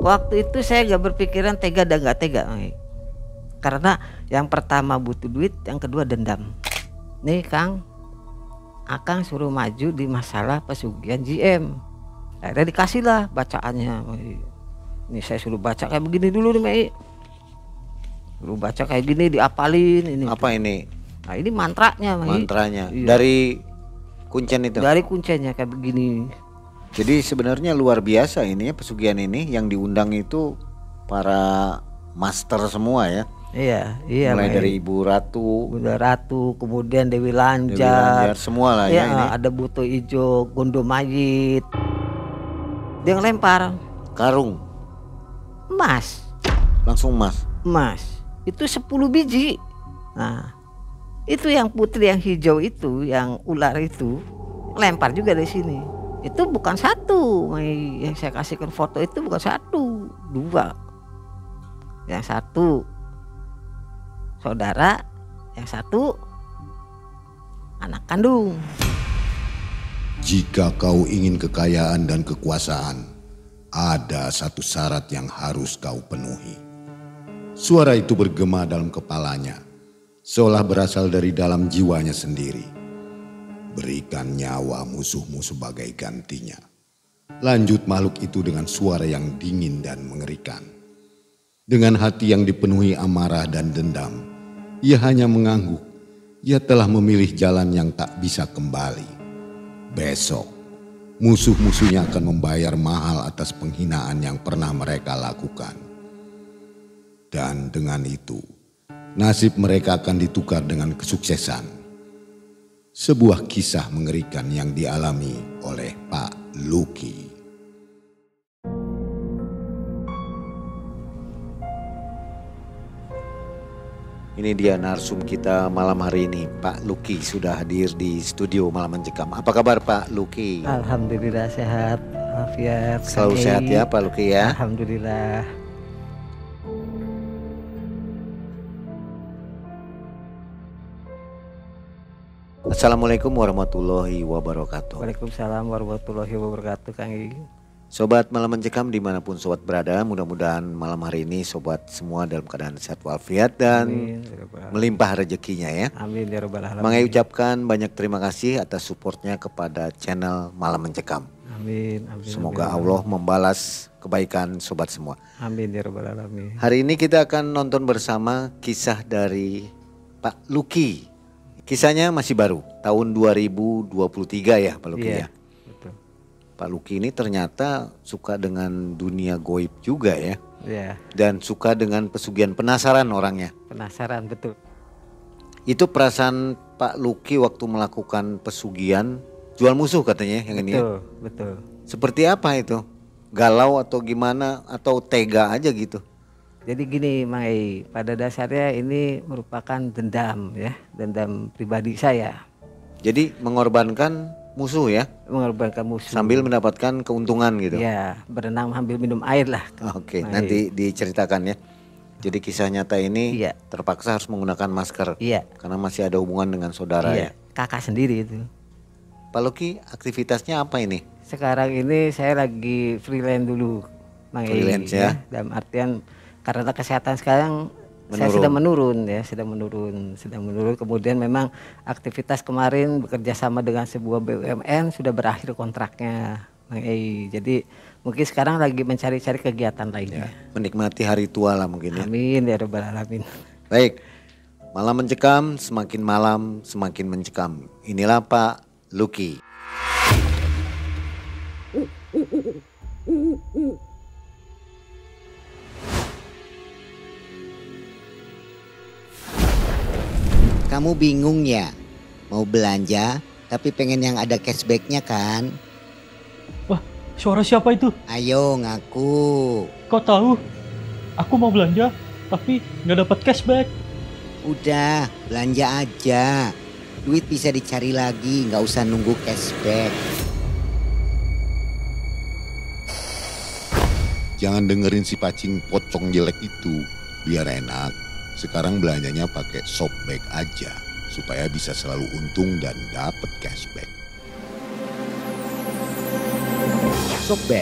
Waktu itu saya gak berpikiran tega dan gak tega, karena yang pertama butuh duit, yang kedua dendam. Nih Kang, Akang suruh maju di masalah pesugihan GM. Akhirnya dikasih lah bacaannya. Ini saya suruh baca kayak begini dulu nih Mei. Suruh baca kayak gini, diapalin ini. Apa ini? Nah ini mantranya Mei. Mantranya Iya. dari kuncen itu. Dari kuncennya kayak begini. Jadi sebenarnya luar biasa ini ya, pesugihan ini yang diundang itu para master semua ya. Iya. Mulai Mei. dari Ibu Ratu, Bunda Ratu, kemudian Dewi Lanjar, Dewi Lanjar, semua lah ya ini. Ada Buto Ijo, Gondo Mayit. Dia ngelempar Karung, emas. langsung emas. Emas itu 10 biji. Nah itu yang putri yang hijau itu, yang ular itu lempar juga dari sini. Itu bukan satu, Mei. Yang saya kasihkan foto itu bukan satu, dua. Yang satu saudara, yang satu anak kandung. Jika kau ingin kekayaan dan kekuasaan, ada satu syarat yang harus kau penuhi. Suara itu bergema dalam kepalanya, seolah berasal dari dalam jiwanya sendiri. Berikan nyawa musuhmu sebagai gantinya. Lanjut makhluk itu dengan suara yang dingin dan mengerikan. Dengan hati yang dipenuhi amarah dan dendam, ia hanya mengangguk. Ia telah memilih jalan yang tak bisa kembali. Besok, musuh-musuhnya akan membayar mahal atas penghinaan yang pernah mereka lakukan. Dan dengan itu, nasib mereka akan ditukar dengan kesuksesan. Sebuah kisah mengerikan yang dialami oleh Pak Luki. Ini dia narsum kita malam hari ini, Pak Luki sudah hadir di studio Malam Mencekam. Apa kabar Pak Luki? Alhamdulillah sehat, walafiat. Selalu sehat ya Pak Luki ya. Alhamdulillah. Assalamualaikum warahmatullahi wabarakatuh. Waalaikumsalam warahmatullahi wabarakatuh, Kang Igi. Sobat Malam Mencekam dimanapun sobat berada, mudah-mudahan malam hari ini sobat semua dalam keadaan sehat walafiat dan melimpah rezekinya ya. Amin ya rabbal alamin. Mengai ucapkan banyak terima kasih atas supportnya kepada channel Malam Mencekam. Amin. Semoga Allah membalas kebaikan sobat semua. Amin ya rabbal alamin. Hari ini kita akan nonton bersama kisah dari Pak Luki. Kisahnya masih baru, tahun 2023 ya Pak Luki ya. Betul. Pak Luki ini ternyata suka dengan dunia goib juga ya. Iya. Dan suka dengan pesugihan, penasaran orangnya. Penasaran betul. Itu perasaan Pak Luki waktu melakukan pesugihan jual musuh katanya yang ini ya. Betul. Seperti apa itu? Galau atau gimana atau tega aja gitu? Jadi gini Mai, pada dasarnya ini merupakan dendam ya, dendam pribadi saya. Jadi mengorbankan musuh ya? Mengorbankan musuh. Sambil mendapatkan keuntungan gitu? Ya, berenang sambil minum air lah. Oke, nanti diceritakan ya. Jadi kisah nyata ini terpaksa harus menggunakan masker. Iya. Karena masih ada hubungan dengan saudara ya. Kakak sendiri itu. Pak Luki aktivitasnya apa ini? Sekarang ini saya lagi freelance dulu. Mai, Freelance ya? Dalam artian karena kesehatan sekarang saya sedang menurun. Kemudian memang aktivitas kemarin bekerja sama dengan sebuah BUMN sudah berakhir kontraknya, Bang Ei. Jadi mungkin sekarang lagi mencari-cari kegiatan lainnya. Menikmati hari tua lah mungkin ya. Amin ya rabbal alamin. Baik, Malam Mencekam, semakin malam semakin mencekam. Inilah Pak Luki. Kamu bingung ya? Mau belanja tapi pengen yang ada cashbacknya kan? Wah, suara siapa itu? Ayo ngaku. Kau tahu? Aku mau belanja tapi nggak dapat cashback. Udah, belanja aja. Duit bisa dicari lagi, nggak usah nunggu cashback. Jangan dengerin si pacing pocong jelek itu, biar enak. Sekarang belanjanya pakai Shopback aja, supaya bisa selalu untung dan dapat cashback. Shopback,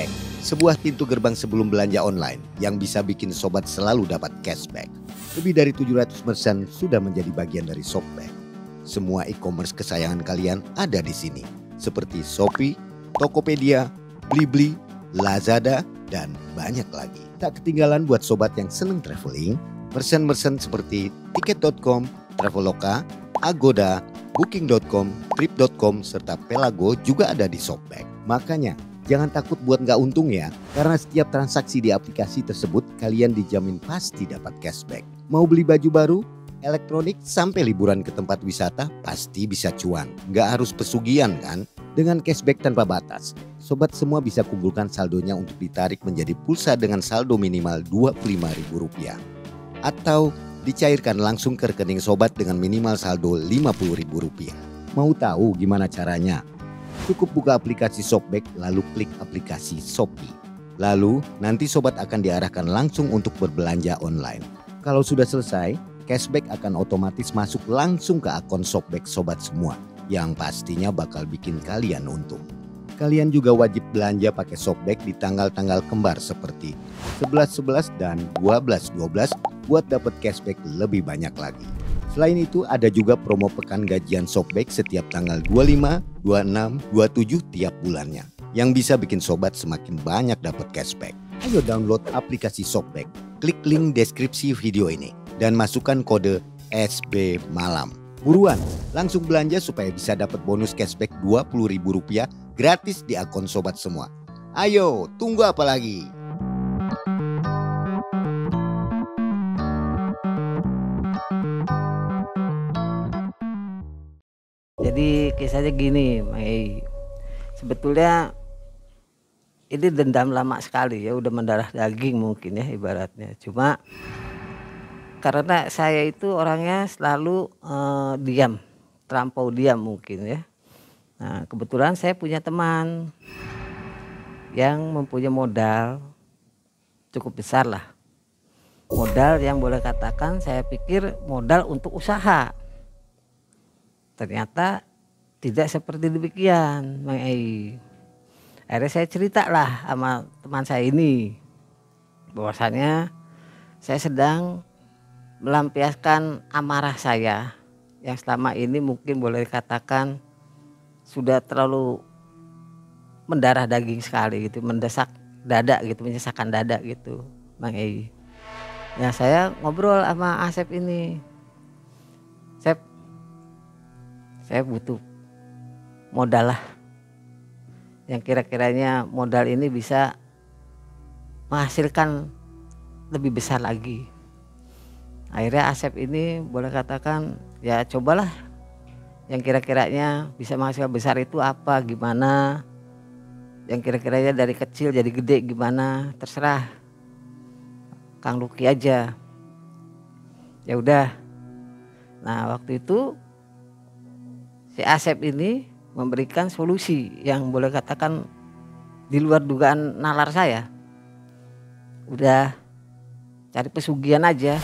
sebuah pintu gerbang sebelum belanja online yang bisa bikin sobat selalu dapat cashback. Lebih dari 700 merchant sudah menjadi bagian dari Shopback. Semua e-commerce kesayangan kalian ada di sini, seperti Shopee, Tokopedia, Blibli, Lazada, dan banyak lagi. Tak ketinggalan buat sobat yang seneng traveling, merchant-merchant seperti tiket.com, Traveloka, Agoda, Booking.com, Trip.com, serta Pelago juga ada di Shopback. Makanya jangan takut buat nggak untung ya, karena setiap transaksi di aplikasi tersebut kalian dijamin pasti dapat cashback. Mau beli baju baru, elektronik, sampai liburan ke tempat wisata pasti bisa cuan. Nggak harus pesugihan kan? Dengan cashback tanpa batas, sobat semua bisa kumpulkan saldonya untuk ditarik menjadi pulsa dengan saldo minimal Rp25.000. Atau dicairkan langsung ke rekening sobat dengan minimal saldo Rp50.000. Mau tahu gimana caranya? Cukup buka aplikasi Shopback lalu klik aplikasi Shopee. Lalu nanti sobat akan diarahkan langsung untuk berbelanja online. Kalau sudah selesai, cashback akan otomatis masuk langsung ke akun Shopback sobat semua, yang pastinya bakal bikin kalian untung. Kalian juga wajib belanja pakai Shopback di tanggal-tanggal kembar seperti 11-11 dan 12-12 buat dapat cashback lebih banyak lagi. Selain itu ada juga promo pekan gajian Shopback setiap tanggal 25, 26, 27 tiap bulannya, yang bisa bikin sobat semakin banyak dapat cashback. Ayo download aplikasi Shopback, klik link deskripsi video ini, dan masukkan kode SB Malam. Buruan, langsung belanja supaya bisa dapat bonus cashback Rp20.000 gratis di akun sobat semua. Ayo, tunggu apa lagi? Jadi kisahnya gini, Mai. Sebetulnya ini dendam lama sekali ya, udah mendarah daging mungkin ya ibaratnya. Cuma karena saya itu orangnya selalu diam, terlampau diam mungkin ya. Nah, kebetulan saya punya teman yang mempunyai modal cukup besar lah. Modal yang boleh katakan saya pikir modal untuk usaha. Ternyata tidak seperti demikian, Mang Ei. Akhirnya saya cerita lah sama teman saya ini, bahwasannya saya sedang melampiaskan amarah saya yang selama ini mungkin boleh dikatakan sudah terlalu mendarah daging sekali gitu, mendesak dada gitu, menyesakkan dada gitu, Mang Ei. Ya saya ngobrol sama Asep ini, Sep, saya butuh modal lah yang kira-kiranya modal ini bisa menghasilkan lebih besar lagi. Akhirnya Asep ini boleh katakan ya cobalah yang kira-kiranya bisa menghasilkan besar itu apa, gimana, yang kira-kiranya dari kecil jadi gede gimana, terserah Kang Luki aja. Ya udah. Nah waktu itu si Asep ini memberikan solusi yang boleh katakan di luar dugaan nalar saya. Udah cari pesugihan aja.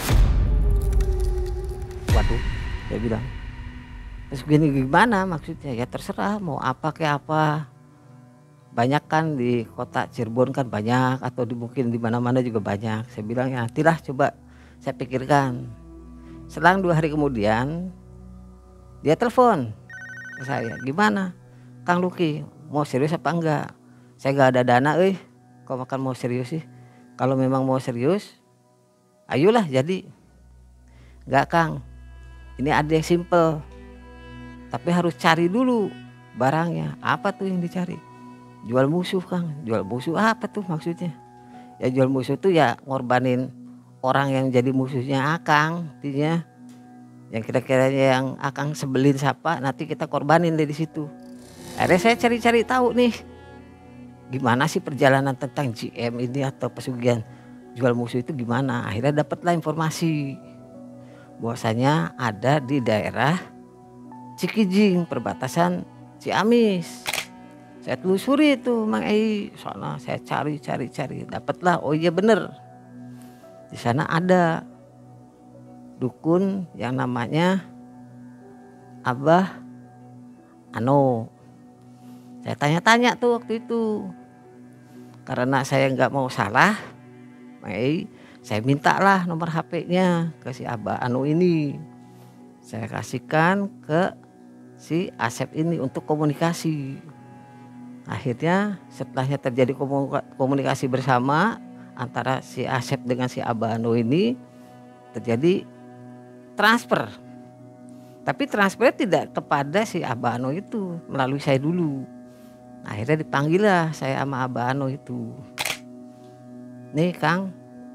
Waduh, saya bilang, pesugihan gimana maksudnya? Ya terserah mau apa kayak apa. Banyak kan di kota Cirebon kan banyak, atau mungkin di mana-mana juga banyak. Saya bilang ya nantilah coba saya pikirkan. Selang 2 hari kemudian dia telepon saya, gimana Kang Luki, mau serius apa enggak? Saya gak ada dana kok makan mau serius sih? Kalau memang mau serius ayolah jadi. Enggak Kang, ini ada yang simple, tapi harus cari dulu barangnya. Apa tuh yang dicari? Jual musuh Kang. Jual musuh apa tuh maksudnya? Ya jual musuh tuh ya ngorbanin orang yang jadi musuhnya Akang, artinya yang kira-kiranya yang Akang sebelin siapa, nanti kita korbanin deh di situ. Akhirnya saya cari-cari tahu nih, gimana sih perjalanan tentang GM ini atau pesugihan jual musuh itu gimana. Akhirnya dapatlah informasi bahwasanya ada di daerah Cikijing, perbatasan Ciamis. Saya telusuri itu Mang Ei, sana saya cari, dapatlah. Oh iya bener, di sana ada dukun yang namanya Abah Ano. Saya tanya-tanya tuh waktu itu, Karena saya nggak mau salah, saya mintalah nomor HP-nya ke si Abah Anu ini. Saya kasihkan ke si Asep ini untuk komunikasi. Akhirnya setelahnya terjadi komunikasi bersama antara si Asep dengan si Abah Anu ini, terjadi transfer. Tapi transfernya tidak kepada si Abah Anu itu, melalui saya dulu. Akhirnya dipanggil lah saya sama Abah Anu itu. Nih Kang,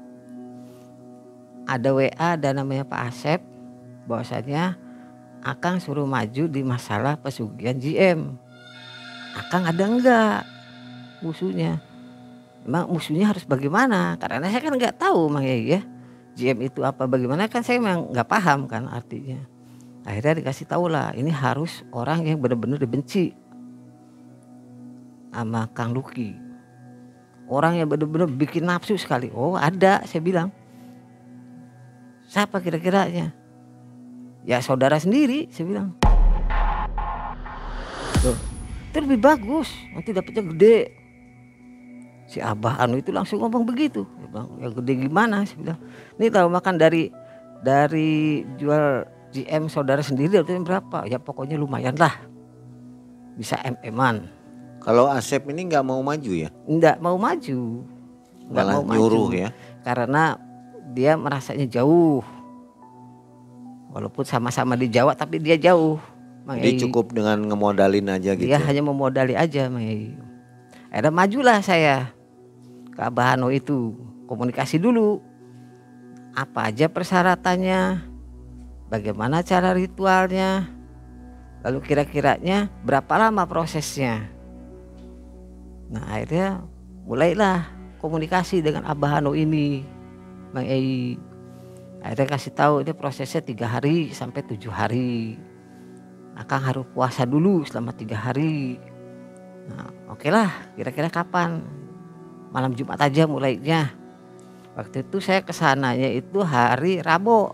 ada WA dan namanya Pak Asep, bahwasanya Akang suruh maju di masalah pesugihan GM. Akang ada enggak musuhnya? Emang musuhnya harus bagaimana? Karena saya kan nggak tahu Mang Yai ya, GM itu apa bagaimana, kan saya memang nggak paham kan artinya. Akhirnya dikasih tahu lah, ini harus orang yang benar-benar dibenci sama Kang Luki. Orang yang benar-benar bikin nafsu sekali. Oh ada, saya bilang. Siapa kira-kiranya? Ya saudara sendiri, saya bilang. Tuh, itu lebih bagus, nanti dapetnya gede. Si Abah Anu itu langsung ngomong begitu. Dia bilang, ya gede gimana? Saya bilang, ini kalau makan dari jual GM saudara sendiri itu berapa? Ya pokoknya lumayan lah, bisa MM-an. Kalau Asep ini nggak mau maju ya? Nggak mau maju, Malah nyuruh ya? Karena dia merasanya jauh. Walaupun sama-sama di Jawa tapi dia jauh. Jadi cukup dengan ngemodalin aja gitu. Dia hanya memodali aja, Mang Yai. Akhirnya majulah saya ke Abah Anu itu, komunikasi dulu. Apa aja persyaratannya, bagaimana cara ritualnya, lalu kira-kiranya berapa lama prosesnya. Nah akhirnya mulailah komunikasi dengan Abah Anu ini, Mang Yai. Akhirnya kasih tahu ini prosesnya 3 hari sampai 7 hari. Akang harus puasa dulu selama 3 hari. Nah oke lah, kira-kira kapan? Malam Jumat aja mulainya. Waktu itu saya kesananya itu hari Rabu.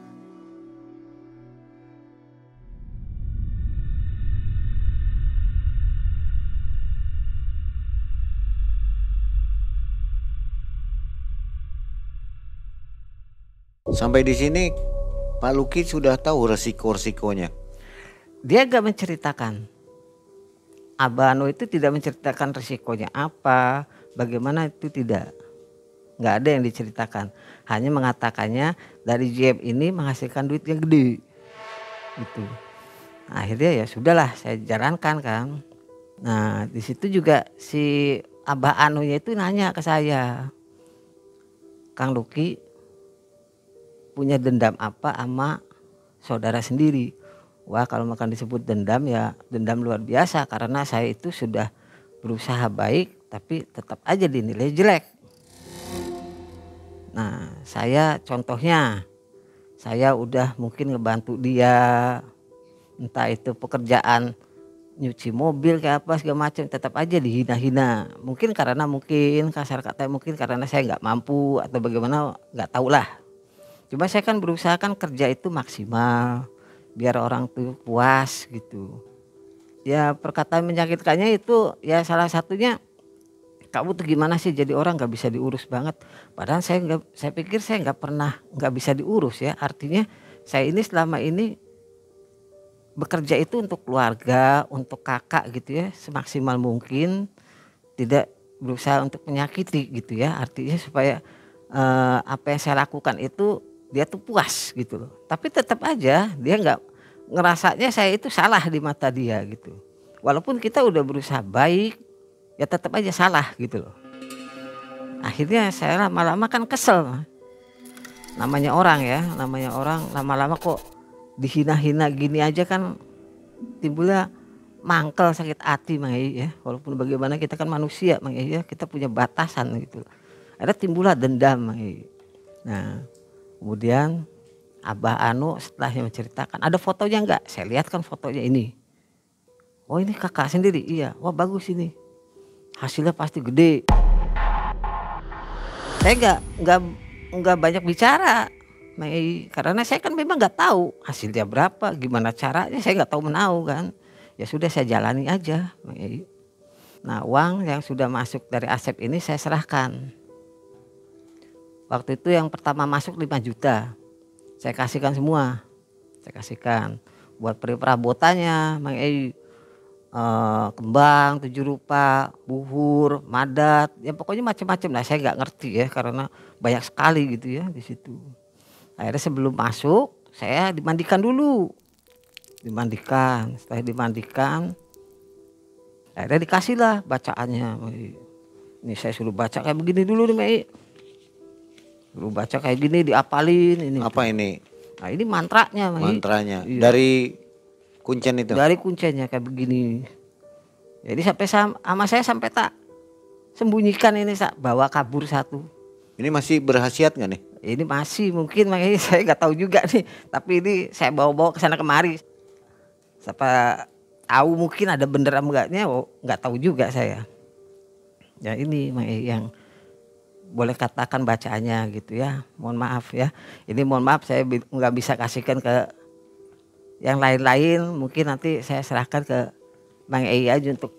Sampai di sini Pak Luki sudah tahu resiko-resikonya. Dia gak menceritakan. Abah Anu itu tidak menceritakan resikonya apa, bagaimana itu tidak. Gak ada yang diceritakan. Hanya mengatakannya dari GM ini menghasilkan duit yang gede. Gitu. Akhirnya ya sudahlah saya jalankan kan. Nah di situ juga si Abah Anunya itu nanya ke saya, Kang Luki punya dendam apa sama saudara sendiri? Wah kalau makan disebut dendam ya dendam luar biasa, karena saya itu sudah berusaha baik tapi tetap aja dinilai jelek. Nah saya contohnya, saya udah mungkin ngebantu dia, entah itu pekerjaan nyuci mobil kayak apa segala macam, tetap aja dihina-hina. Mungkin kasar kata mungkin karena saya nggak mampu atau bagaimana, nggak tahu lah. Cuma saya kan berusaha kan kerja itu maksimal biar orang tuh puas gitu. Ya perkataan menyakitkannya itu ya salah satunya, kamu tuh gimana sih jadi orang nggak bisa diurus banget. Padahal saya pikir saya nggak pernah nggak bisa diurus ya. Artinya saya ini selama ini bekerja itu untuk keluarga, untuk kakak gitu ya, semaksimal mungkin, tidak berusaha untuk menyakiti gitu ya. Artinya supaya apa yang saya lakukan itu dia tuh puas gitu loh. Tapi tetap aja dia nggak ngerasanya saya itu salah di mata dia gitu. Walaupun kita udah berusaha baik, ya tetap aja salah gitu loh. Akhirnya saya lama-lama kan kesel. Namanya orang ya, namanya orang lama-lama kok dihina-hina gini aja kan timbulnya mangkel, sakit hati Mang Yai ya. Walaupun bagaimana kita kan manusia Mang Yai ya, kita punya batasan gitu. Ada timbullah dendam Mang Yai. Nah kemudian Abah Anu setelahnya menceritakan, ada fotonya enggak? Saya lihat kan fotonya ini. Oh ini kakak sendiri, iya. Wah bagus ini, hasilnya pasti gede. Saya nggak banyak bicara, karena saya kan memang nggak tahu hasilnya berapa, gimana caranya saya nggak tahu menau kan. Ya sudah saya jalani aja. Nah, uang yang sudah masuk dari Asep ini saya serahkan. Waktu itu yang pertama masuk 5 juta. Saya kasihkan semua. Saya kasihkan buat perabotannya, Mang Ei, kembang 7 rupa, buhur, madat, ya pokoknya macam-macam lah. Saya nggak ngerti ya karena banyak sekali gitu ya di situ. Akhirnya sebelum masuk saya dimandikan dulu. Setelah dimandikan akhirnya dikasih lah bacaannya. Ini saya suruh baca kayak begini dulu nih, Mei. Suruh baca kayak gini, diapalin ini. Apa ini? Nah, ini mantranya, Mei. Mantranya Iya. dari kuncen itu. Dari kuncinya kayak begini. Jadi sampai sama saya sampai tak sembunyikan ini, bawa kabur satu. Ini masih berkhasiat nggak nih? Ini masih mungkin, makanya saya nggak tahu juga nih. Tapi ini saya bawa-bawa ke sana kemari. Siapa tahu mungkin ada bener apa enggaknya, nggak tahu juga saya. Ya ini yang boleh katakan bacaannya gitu ya. Mohon maaf ya. Ini mohon maaf saya nggak bisa kasihkan ke yang lain-lain. Mungkin nanti saya serahkan ke Bang Ei aja untuk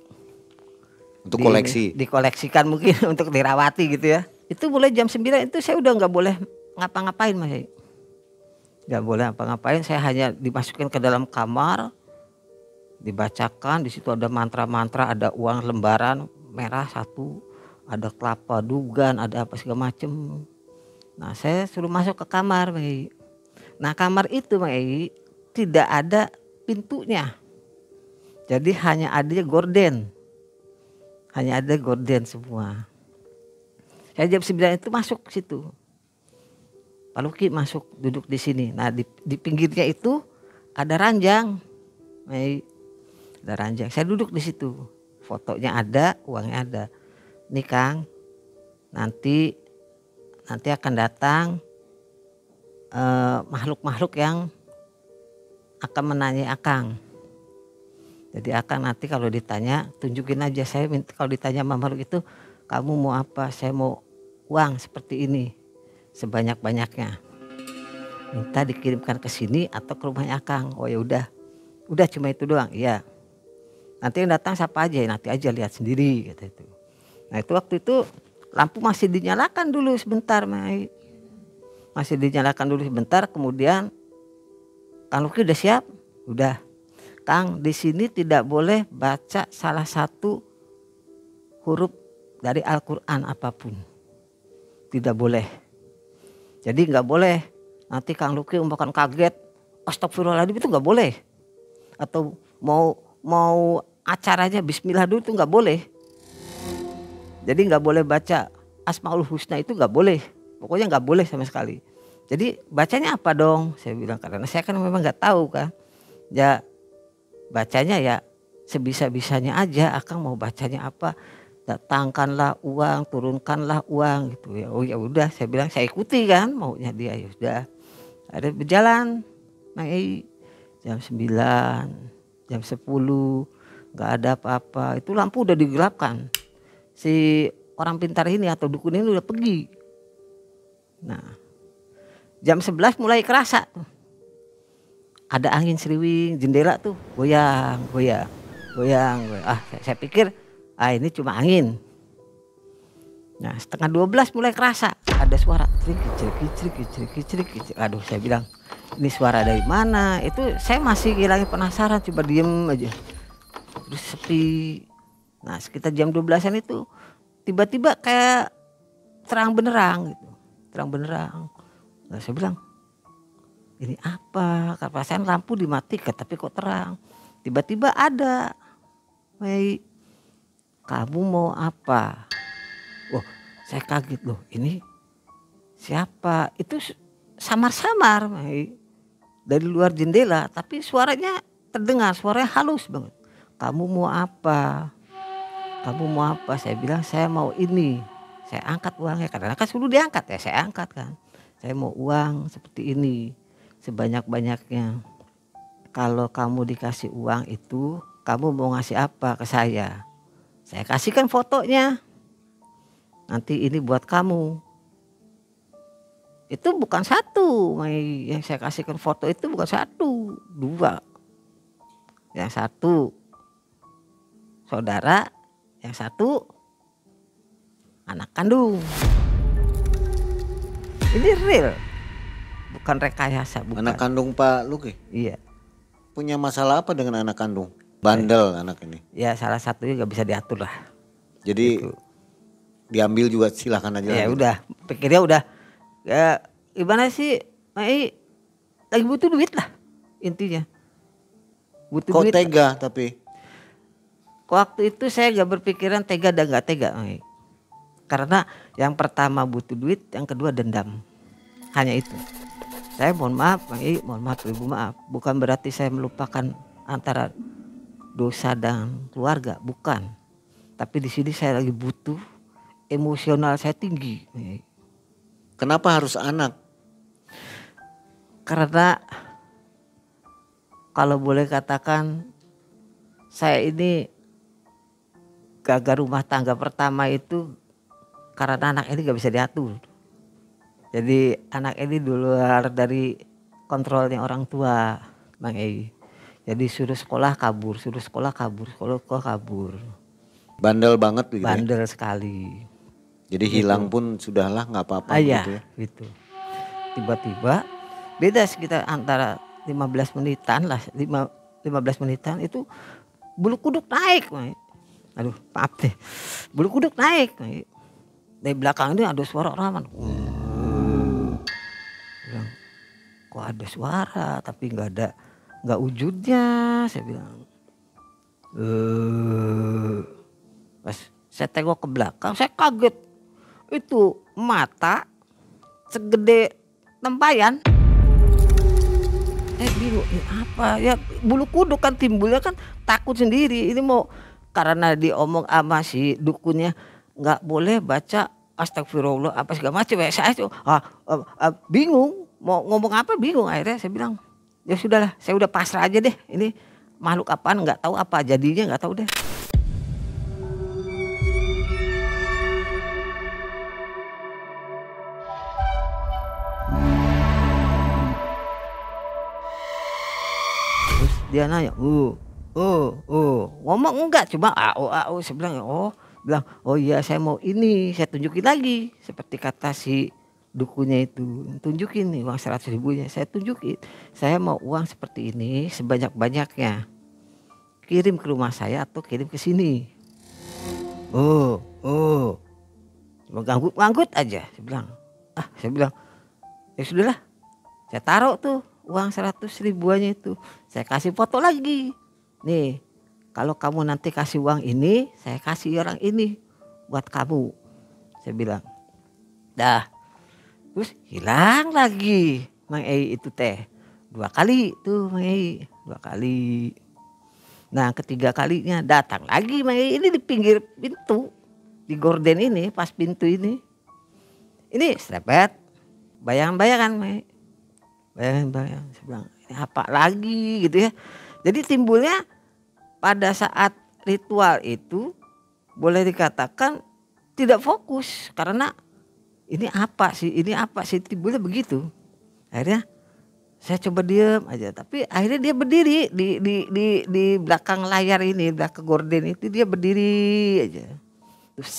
koleksi. Dikoleksikan mungkin untuk dirawati gitu ya. Itu mulai jam 9 itu saya udah nggak boleh ngapa-ngapain, Mas Ei. Nggak boleh ngapa-ngapain. Saya hanya dimasukkan ke dalam kamar. Dibacakan, di situ ada mantra-mantra, ada uang lembaran merah 1, ada kelapa dugan, ada apa segala macem. Nah, saya suruh masuk ke kamar, Mei. Nah, kamar itu, Mei, tidak ada pintunya. Jadi hanya ada gorden. Hanya ada gorden semua. Saya jam 9 itu masuk ke situ. Pak Luki masuk duduk di sini. Nah, di pinggirnya itu ada ranjang, Mei. Ada ranjang. Saya duduk di situ. Fotonya ada, uangnya ada. Nih Kang, nanti akan datang makhluk-makhluk yang akan menanya Akang. Jadi Akang nanti kalau ditanya tunjukin aja. Saya minta kalau ditanya makhluk itu, kamu mau apa? Saya mau uang seperti ini, sebanyak-banyaknya. Minta dikirimkan ke sini atau ke rumahnya Akang. Oh ya udah cuma itu doang. Iya. Nanti yang datang siapa aja, nanti aja lihat sendiri kata itu. Nah itu waktu itu lampu masih dinyalakan dulu sebentar, Mai. Masih dinyalakan dulu sebentar, kemudian Kang Luki udah siap? Udah. Kang, di sini tidak boleh baca salah satu huruf dari Al-Quran apapun. Tidak boleh. Jadi nggak boleh. Nanti Kang Luki umpakan kaget, astagfirullahaladzim, itu nggak boleh. Atau mau acaranya bismillah dulu itu nggak boleh. Jadi nggak boleh baca Asmaul Husna, itu nggak boleh. Pokoknya nggak boleh sama sekali. Jadi bacanya apa dong? Saya bilang karena saya kan memang nggak tahu kan. Ya bacanya ya sebisa-bisanya aja. Akang mau bacanya apa? Datangkanlah uang, turunkanlah uang gitu ya. Oh ya udah, saya bilang saya ikuti kan maunya dia. Ya udah. Ada berjalan, Mang Ei, jam 9, jam 10 nggak ada apa-apa. Itu lampu udah digelapkan. Si orang pintar ini atau dukun ini udah pergi. Nah, jam 11 mulai kerasa tuh. Ada angin seriwing, jendela tuh goyang. Ah, saya pikir ini cuma angin. Nah, setengah 12 mulai kerasa ada suara kicrik. Aduh, saya bilang ini suara dari mana? Itu saya masih lagi penasaran, coba diem aja. Terus sepi. Nah, sekitar jam 12-an itu tiba-tiba kayak terang benerang gitu. Terang benerang. Nah, saya bilang, ini apa? Karena saya lampu dimatikan tapi kok terang. Tiba-tiba ada. Hei, kamu mau apa? Oh, saya kaget loh. Ini siapa? Itu samar-samar, Hei. Dari luar jendela, tapi suaranya terdengar, suaranya halus banget. Kamu mau apa? Kamu mau apa? Saya bilang saya mau ini. Saya angkat uangnya karena kan suruh diangkat ya, saya angkat kan. Saya mau uang seperti ini, sebanyak-banyaknya. Kalau kamu dikasih uang itu, kamu mau ngasih apa ke saya? Saya kasihkan fotonya. Nanti ini buat kamu. Itu bukan satu, yang saya kasihkan foto itu bukan satu, 2. Yang satu saudara, yang satu anak kandung. Ini real, bukan rekayasa, bukan. Anak kandung Pak Luki Iya. punya masalah apa dengan anak kandung? Bandel anak ini. Ya salah satunya nggak bisa diatur lah. Jadi diambil juga silahkan aja. Ya gitu. udah, pikirnya udah. Ya gimana sih, Mai lagi butuh duit lah intinya. Butuh Kok duit. tega tapi? Waktu itu saya gak berpikiran tega dan gak tega, Mai. Karena yang pertama butuh duit, yang kedua dendam. Hanya itu. Saya mohon maaf, Mai, mohon maaf, ibu maaf. Bukan berarti saya melupakan antara dosa dan keluarga, bukan. Tapi di sini saya lagi butuh, emosional saya tinggi. Mai. Kenapa harus anak? Karena kalau boleh katakan saya ini gagal rumah tangga pertama itu karena anak ini gak bisa diatur. Jadi anak ini di luar dari kontrolnya orang tua, Bang Ei. Jadi suruh sekolah kabur, suruh sekolah kabur, sekolah kabur. Bandel banget gitu. Bandel sekali. Jadi hilang pun sudahlah nggak apa-apa Iya, gitu ya. gitu. Tiba-tiba beda sekitar antara 15 menitan lah, 15 menitan itu bulu kuduk naik, Mai. Aduh, maaf deh. Bulu kuduk naik, Mai. Dari belakang ini ada suara orang. Bilang, kok ada suara tapi nggak wujudnya, saya bilang. Pas saya tengok ke belakang, saya kaget. Itu mata segede tempayan. Bingung ini apa ya, bulu kuduk kan timbulnya kan takut sendiri. Ini mau karena diomong sama si dukunnya nggak boleh baca astagfirullah apa segala macam ya. Saya tuh bingung mau ngomong apa, bingung. Akhirnya saya bilang ya sudahlah, saya udah pasrah aja deh, ini makhluk apaan nggak tahu, apa jadinya nggak tahu deh. Dia nanya, ngomong enggak, cuma saya bilang, oh iya saya mau ini, saya tunjukin lagi. Seperti kata si dukunya itu, tunjukin nih uang 100 ribunya, saya tunjukin. Saya mau uang seperti ini, sebanyak-banyaknya. Kirim ke rumah saya atau kirim ke sini. Cuma ganggut aja, saya bilang. Saya bilang, ya sudahlah, saya taruh tuh uang 100 ribuannya itu, saya kasih foto lagi. Nih, kalau kamu nanti kasih uang ini, saya kasih orang ini buat kamu. Saya bilang, dah. Terus hilang lagi Mang Ei itu teh. 2 kali tuh Mang Ei, 2 kali. Nah ketiga kalinya datang lagi Mang Ei ini di pinggir pintu, di gorden ini, pas pintu ini. Ini serempet, bayang-bayangan Mang Ei. Bayang-bayang, saya bilang ini apa lagi gitu ya. Jadi timbulnya pada saat ritual itu boleh dikatakan tidak fokus karena ini apa sih timbulnya begitu. Akhirnya saya coba diam aja, tapi akhirnya dia berdiri di belakang layar ini, belakang gorden itu dia berdiri aja. Terus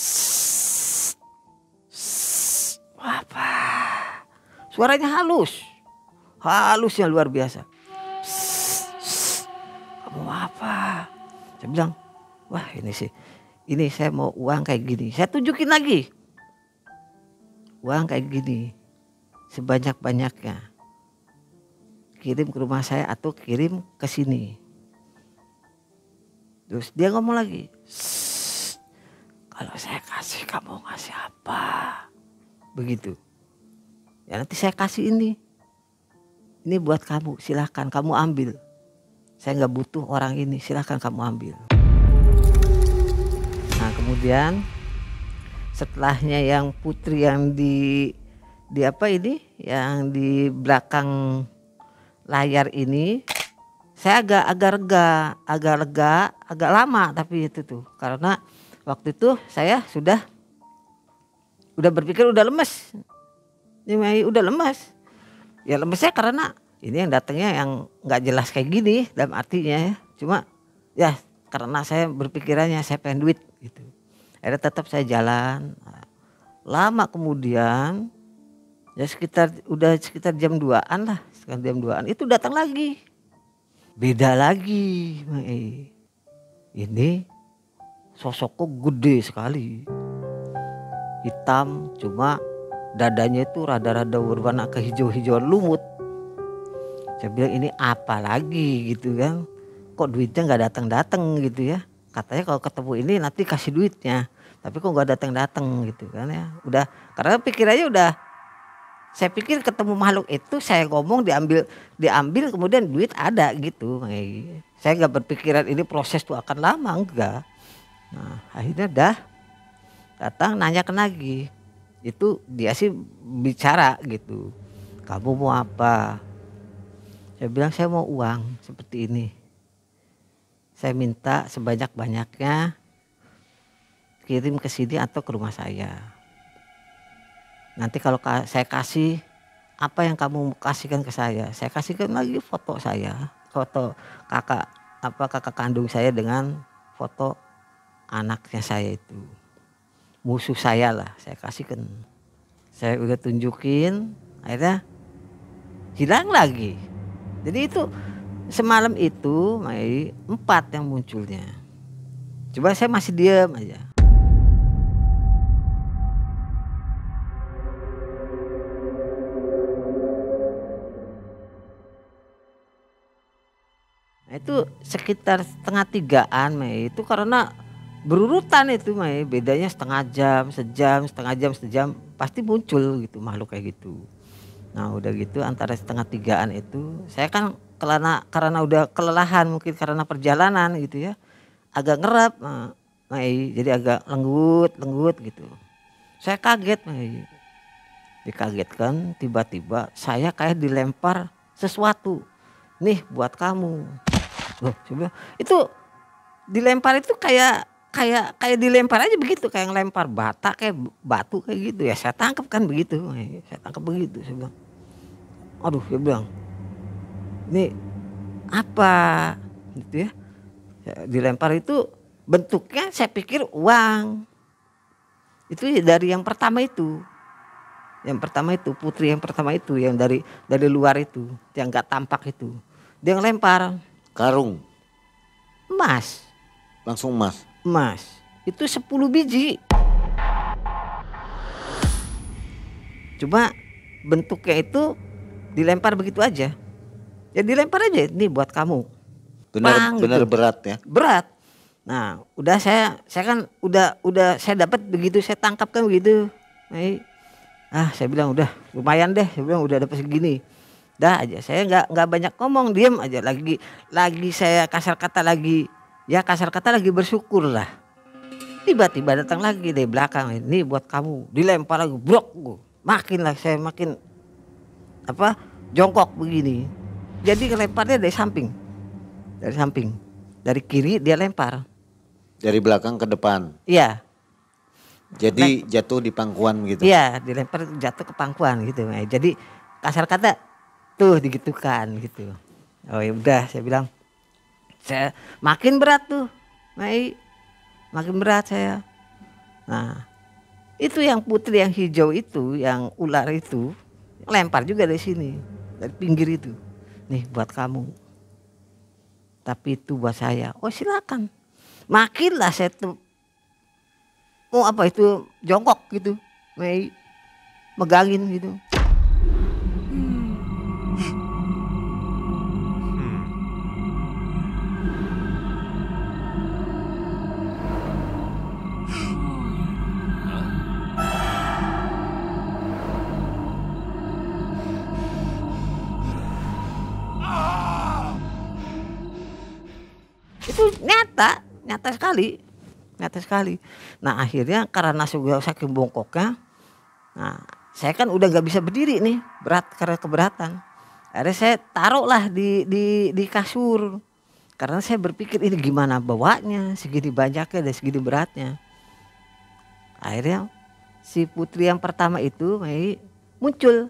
apa? Suaranya halusnya luar biasa. Kamu apa? Saya bilang, wah ini saya mau uang kayak gini. Saya tunjukin lagi. Uang kayak gini, sebanyak-banyaknya. Kirim ke rumah saya atau kirim ke sini. Terus dia ngomong lagi, kalau saya kasih kamu ngasih apa? Begitu. Ya nanti saya kasih ini. Ini buat kamu, silahkan kamu ambil. Saya nggak butuh orang ini, silahkan kamu ambil. Nah kemudian setelahnya yang putri yang di apa ini, yang di belakang layar ini, saya agak lama tapi itu tuh karena waktu itu saya udah berpikir udah lemes, ini udah lemes. Ya lemesnya karena ini yang datangnya yang nggak jelas kayak gini dalam artinya ya. Cuma ya karena saya berpikirannya saya pengen duit gitu. Akhirnya tetap saya jalan. Lama kemudian ya sekitar jam 2-an lah, sekitar jam 2-an itu datang lagi. Beda lagi. Ini sosoknya gede sekali. Hitam, cuma dadanya itu rada-rada berwarna kehijau-hijauan lumut. Saya bilang ini apa lagi gitu kan. Kok duitnya nggak datang-datang gitu ya. Katanya kalau ketemu ini nanti kasih duitnya. Tapi kok nggak datang-datang gitu kan ya. Udah, karena pikirannya udah, saya pikir ketemu makhluk itu saya ngomong diambil kemudian duit ada gitu. Saya nggak berpikiran ini proses tuh akan lama, enggak. Nah akhirnya dah datang nanyakan lagi. Itu dia sih bicara gitu. Kamu mau apa? Saya bilang saya mau uang seperti ini. Saya minta sebanyak-banyaknya kirim ke sini atau ke rumah saya. Nanti kalau saya kasih, apa yang kamu kasihkan ke saya kasihkan lagi foto saya, foto kakak kandung saya dengan foto anaknya saya itu, musuh saya lah, saya kasihkan. Saya udah tunjukin, akhirnya hilang lagi. Jadi itu semalam itu 4 yang munculnya. Coba saya masih diam aja. Nah, itu sekitar 2:30 itu karena berurutan itu bedanya setengah jam, sejam pasti muncul gitu makhluk kayak gitu. Nah udah gitu antara 2:30 itu saya kan karena udah kelelahan mungkin karena perjalanan gitu ya, agak ngerap, jadi agak lenggut gitu. Saya kaget, dikagetkan tiba-tiba saya kayak dilempar sesuatu, nih buat kamu. Loh, itu dilempar itu kayak dilempar aja begitu, kayak ngelempar bata kayak batu kayak gitu ya. Saya tangkap kan begitu, saya tangkap begitu. Saya bilang, aduh, dia bilang, ini apa gitu ya. Dilempar itu bentuknya saya pikir uang. Itu dari yang pertama itu. Yang pertama itu putri yang pertama itu yang dari luar itu, yang nggak tampak itu. Dia ngelempar Karung. Emas. Langsung emas. Emas. Itu 10 biji. Cuma bentuknya itu dilempar begitu aja. Ya dilempar aja, ini buat kamu. Benar gitu. Berat ya. Berat. Nah, udah saya kan udah saya dapat begitu, saya tangkap kan begitu. Saya bilang udah lumayan deh, saya bilang udah dapat segini. Dah aja, saya nggak banyak ngomong, diem aja. Lagi saya kasar kata lagi bersyukur lah. Tiba-tiba datang lagi dari belakang, ini buat kamu, dilempar lagi, brok. Makin lah saya makin jongkok begini. Jadi lemparnya dari samping, dari kiri dia lempar. Dari belakang ke depan. Iya. Jadi jatuh di pangkuan gitu. Iya, dilempar jatuh ke pangkuan gitu. Jadi kasar kata tuh digitukan gitu. Oh ya udah, saya bilang saya makin berat tuh, makin berat saya. Nah itu yang putri yang hijau itu, yang ular itu lempar juga dari sini, dari pinggir itu. Nih buat kamu, tapi itu buat saya. Oh silakan. Makinlah saya tuh mau jongkok gitu, megangin gitu. Itu nyata sekali. Nah akhirnya karena sudah saking bongkoknya, nah saya kan udah nggak bisa berdiri nih, berat karena keberatan. Akhirnya saya taruhlah di kasur, karena saya berpikir ini gimana bawanya, segini banyaknya dan segini beratnya. Akhirnya si putri yang pertama itu muncul,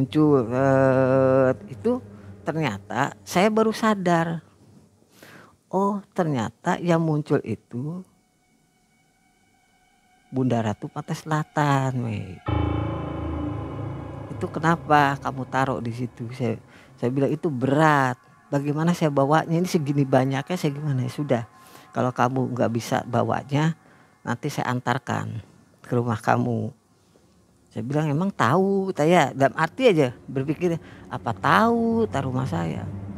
itu ternyata saya baru sadar. Oh ternyata yang muncul itu Bunda Ratu Pantai Selatan, Mei. Itu kenapa kamu taruh di situ? Saya bilang itu berat. Bagaimana saya bawanya? Ini segini banyaknya saya gimana? Ya sudah. Kalau kamu nggak bisa bawanya, nanti saya antarkan ke rumah kamu. Saya bilang emang tahu, saya dalam arti aja berpikir apa tahu taruh rumah saya.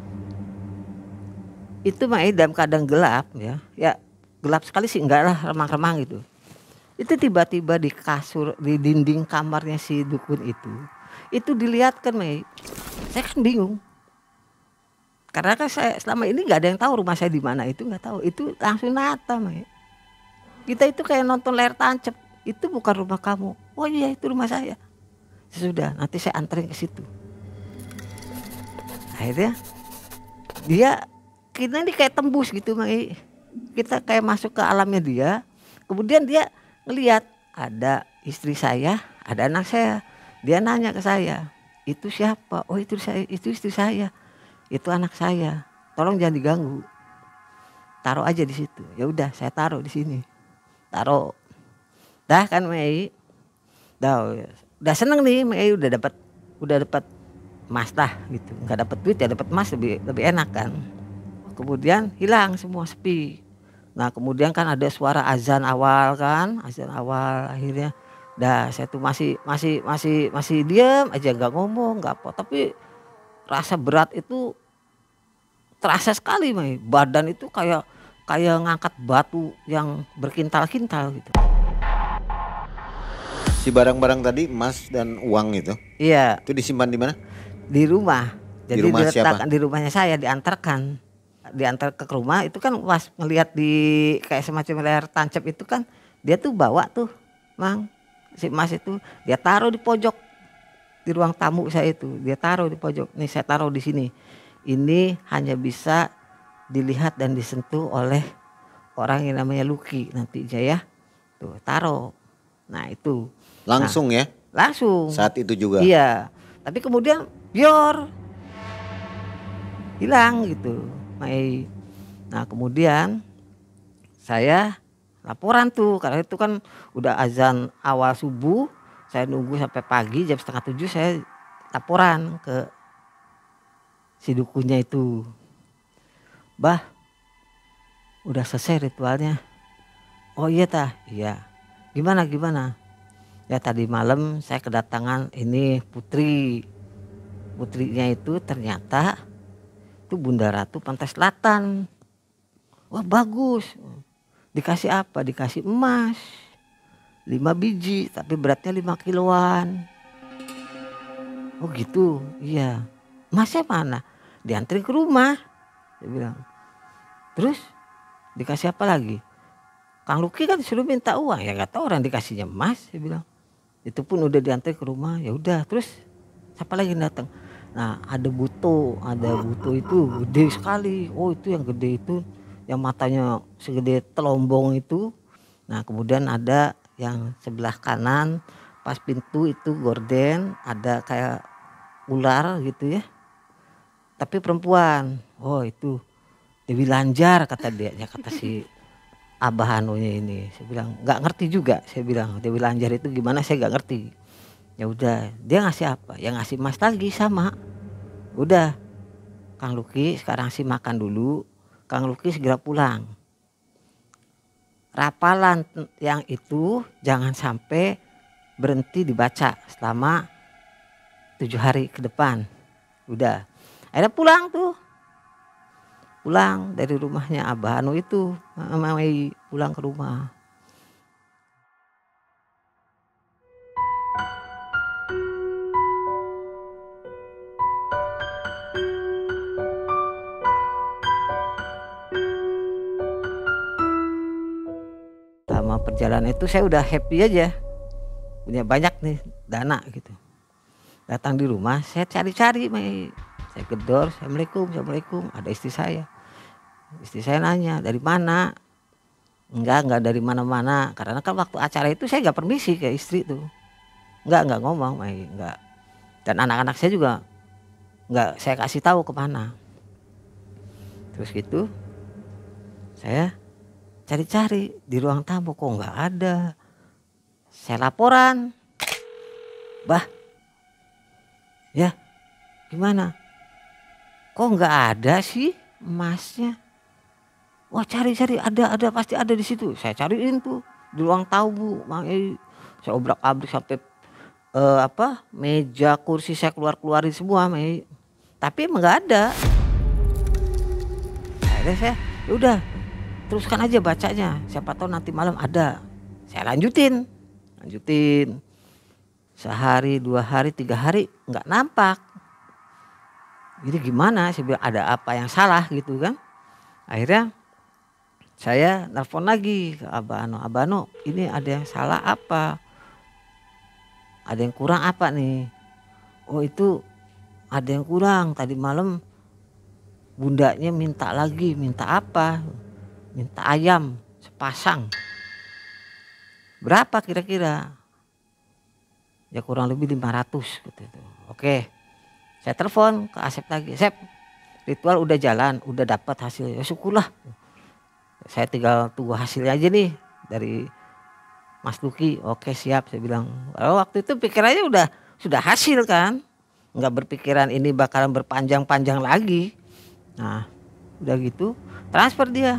Itu mah dalam keadaan gelap ya, ya gelap sekali sih enggak lah remang-remang gitu. Itu tiba-tiba di kasur di dinding kamarnya si dukun itu dilihatkan Mei. Saya kan bingung. Karena kan saya selama ini nggak ada yang tahu rumah saya di mana itu nggak tahu. Itu langsung nata Mei. Kita itu kayak nonton layar tancap. Itu bukan rumah kamu. Oh iya itu rumah saya. Sudah nanti saya anterin ke situ. Akhirnya kita ini kayak tembus gitu Mei. Kita kayak masuk ke alamnya dia. Kemudian dia ngelihat ada istri saya, ada anak saya. Dia nanya ke saya, itu siapa? Oh itu saya, itu istri saya, itu anak saya. Tolong jangan diganggu. Taruh aja di situ. Ya udah, saya taruh di sini. Taruh. Dah kan Mei. Udah seneng nih Mei udah dapat emas dah gitu. Enggak dapat duit ya dapat emas lebih enak kan. Kemudian hilang semua sepi. Nah kemudian kan ada suara azan awal kan, azan awal akhirnya, dah saya tuh masih diam aja nggak ngomong nggak apa, tapi rasa berat itu terasa sekali, Mai. Badan itu kayak ngangkat batu yang berkintal-kintal gitu. Si barang-barang tadi emas dan uang itu, Iya. itu disimpan di mana? Di rumah. Jadi Di rumah diletakkan siapa? di rumahnya saya, diantar ke rumah itu kan pas ngelihat di kayak semacam layar tancap itu kan dia tuh bawa tuh Mang si emas itu dia taruh di pojok di ruang tamu saya itu dia taruh di pojok nih saya taruh di sini ini hanya bisa dilihat dan disentuh oleh orang yang namanya Lucky nanti aja ya tuh taruh nah itu Langsung ya? langsung Saat itu juga? iya tapi kemudian biar hilang gitu Mai. Nah kemudian saya laporan tuh karena itu kan udah azan awal subuh saya nunggu sampai pagi jam 6:30 saya laporan ke si dukunnya itu. Bah udah selesai ritualnya. Oh iya tah iya gimana ya tadi malam saya kedatangan ini putrinya itu ternyata itu Bunda Ratu Pantai Selatan. Wah bagus. Dikasih apa? Dikasih emas 5 biji tapi beratnya 5 kiloan. Oh gitu. Iya. Emasnya mana? Dianterin ke rumah. Dia bilang. Terus dikasih apa lagi? Kang Lucky kan disuruh minta uang. Ya gak tahu orang dikasihnya emas. Dia bilang. Itu pun udah dianterin ke rumah. Ya udah. Terus siapa lagi yang datang? Nah ada buto itu gede sekali. Oh itu yang gede itu yang matanya segede telombong itu. Nah kemudian ada yang sebelah kanan pas pintu itu gorden ada kayak ular gitu ya. Tapi perempuan. Oh itu Dewi Lanjar kata dia. Ya kata si Abah Hanunya ini. Saya bilang nggak ngerti juga. Saya bilang Dewi Lanjar itu gimana saya nggak ngerti. Ya udah, dia ngasih apa? Ya ngasih emas lagi sama. Udah, Kang Lucky sekarang sih makan dulu. Kang Lucky segera pulang. Rapalan yang itu jangan sampai berhenti dibaca selama 7 hari ke depan. Udah, akhirnya pulang tuh. Pulang dari rumahnya Abah Anu itu, Mami pulang ke rumah. Selama perjalanan itu saya udah happy aja, punya banyak nih dana gitu. Datang di rumah saya cari-cari, saya gedor, assalamualaikum, ada istri saya. Istri saya nanya dari mana? Enggak dari mana-mana, karena kan waktu acara itu saya nggak permisi ke istri tuh, nggak ngomong, nggak. Dan anak-anak saya juga nggak saya kasih tahu kemana. Terus gitu Saya cari-cari di ruang tamu kok nggak ada. Saya laporan, bah, ya gimana? Kok nggak ada sih emasnya? Wah cari-cari ada pasti ada di situ. Saya cariin tuh di ruang tamu, Mang Ei. Saya obrak-abrik sampai meja kursi saya keluarin semua, Mang Ei. Tapi emang nggak ada. Akhirnya saya udah teruskan aja bacanya. Siapa tahu nanti malam ada. Saya lanjutin. Sehari, 2 hari, 3 hari nggak nampak. Jadi gimana? Saya bilang ada apa yang salah gitu kan? Akhirnya saya nelfon lagi ke Abah Ano, ini ada yang salah apa? Ada yang kurang apa nih? Oh itu ada yang kurang, tadi malam bundanya minta lagi, minta apa? Minta ayam sepasang. Berapa kira-kira? Ya kurang lebih 500 gitu. Oke, saya telepon ke Asep lagi, Asep ritual udah jalan, udah dapat hasilnya, ya syukurlah. Saya tinggal tunggu hasilnya aja nih dari Mas Luki. Oke siap, saya bilang. Waktu itu pikirannya sudah hasil kan, nggak berpikiran ini bakalan berpanjang-panjang lagi. Nah udah gitu transfer dia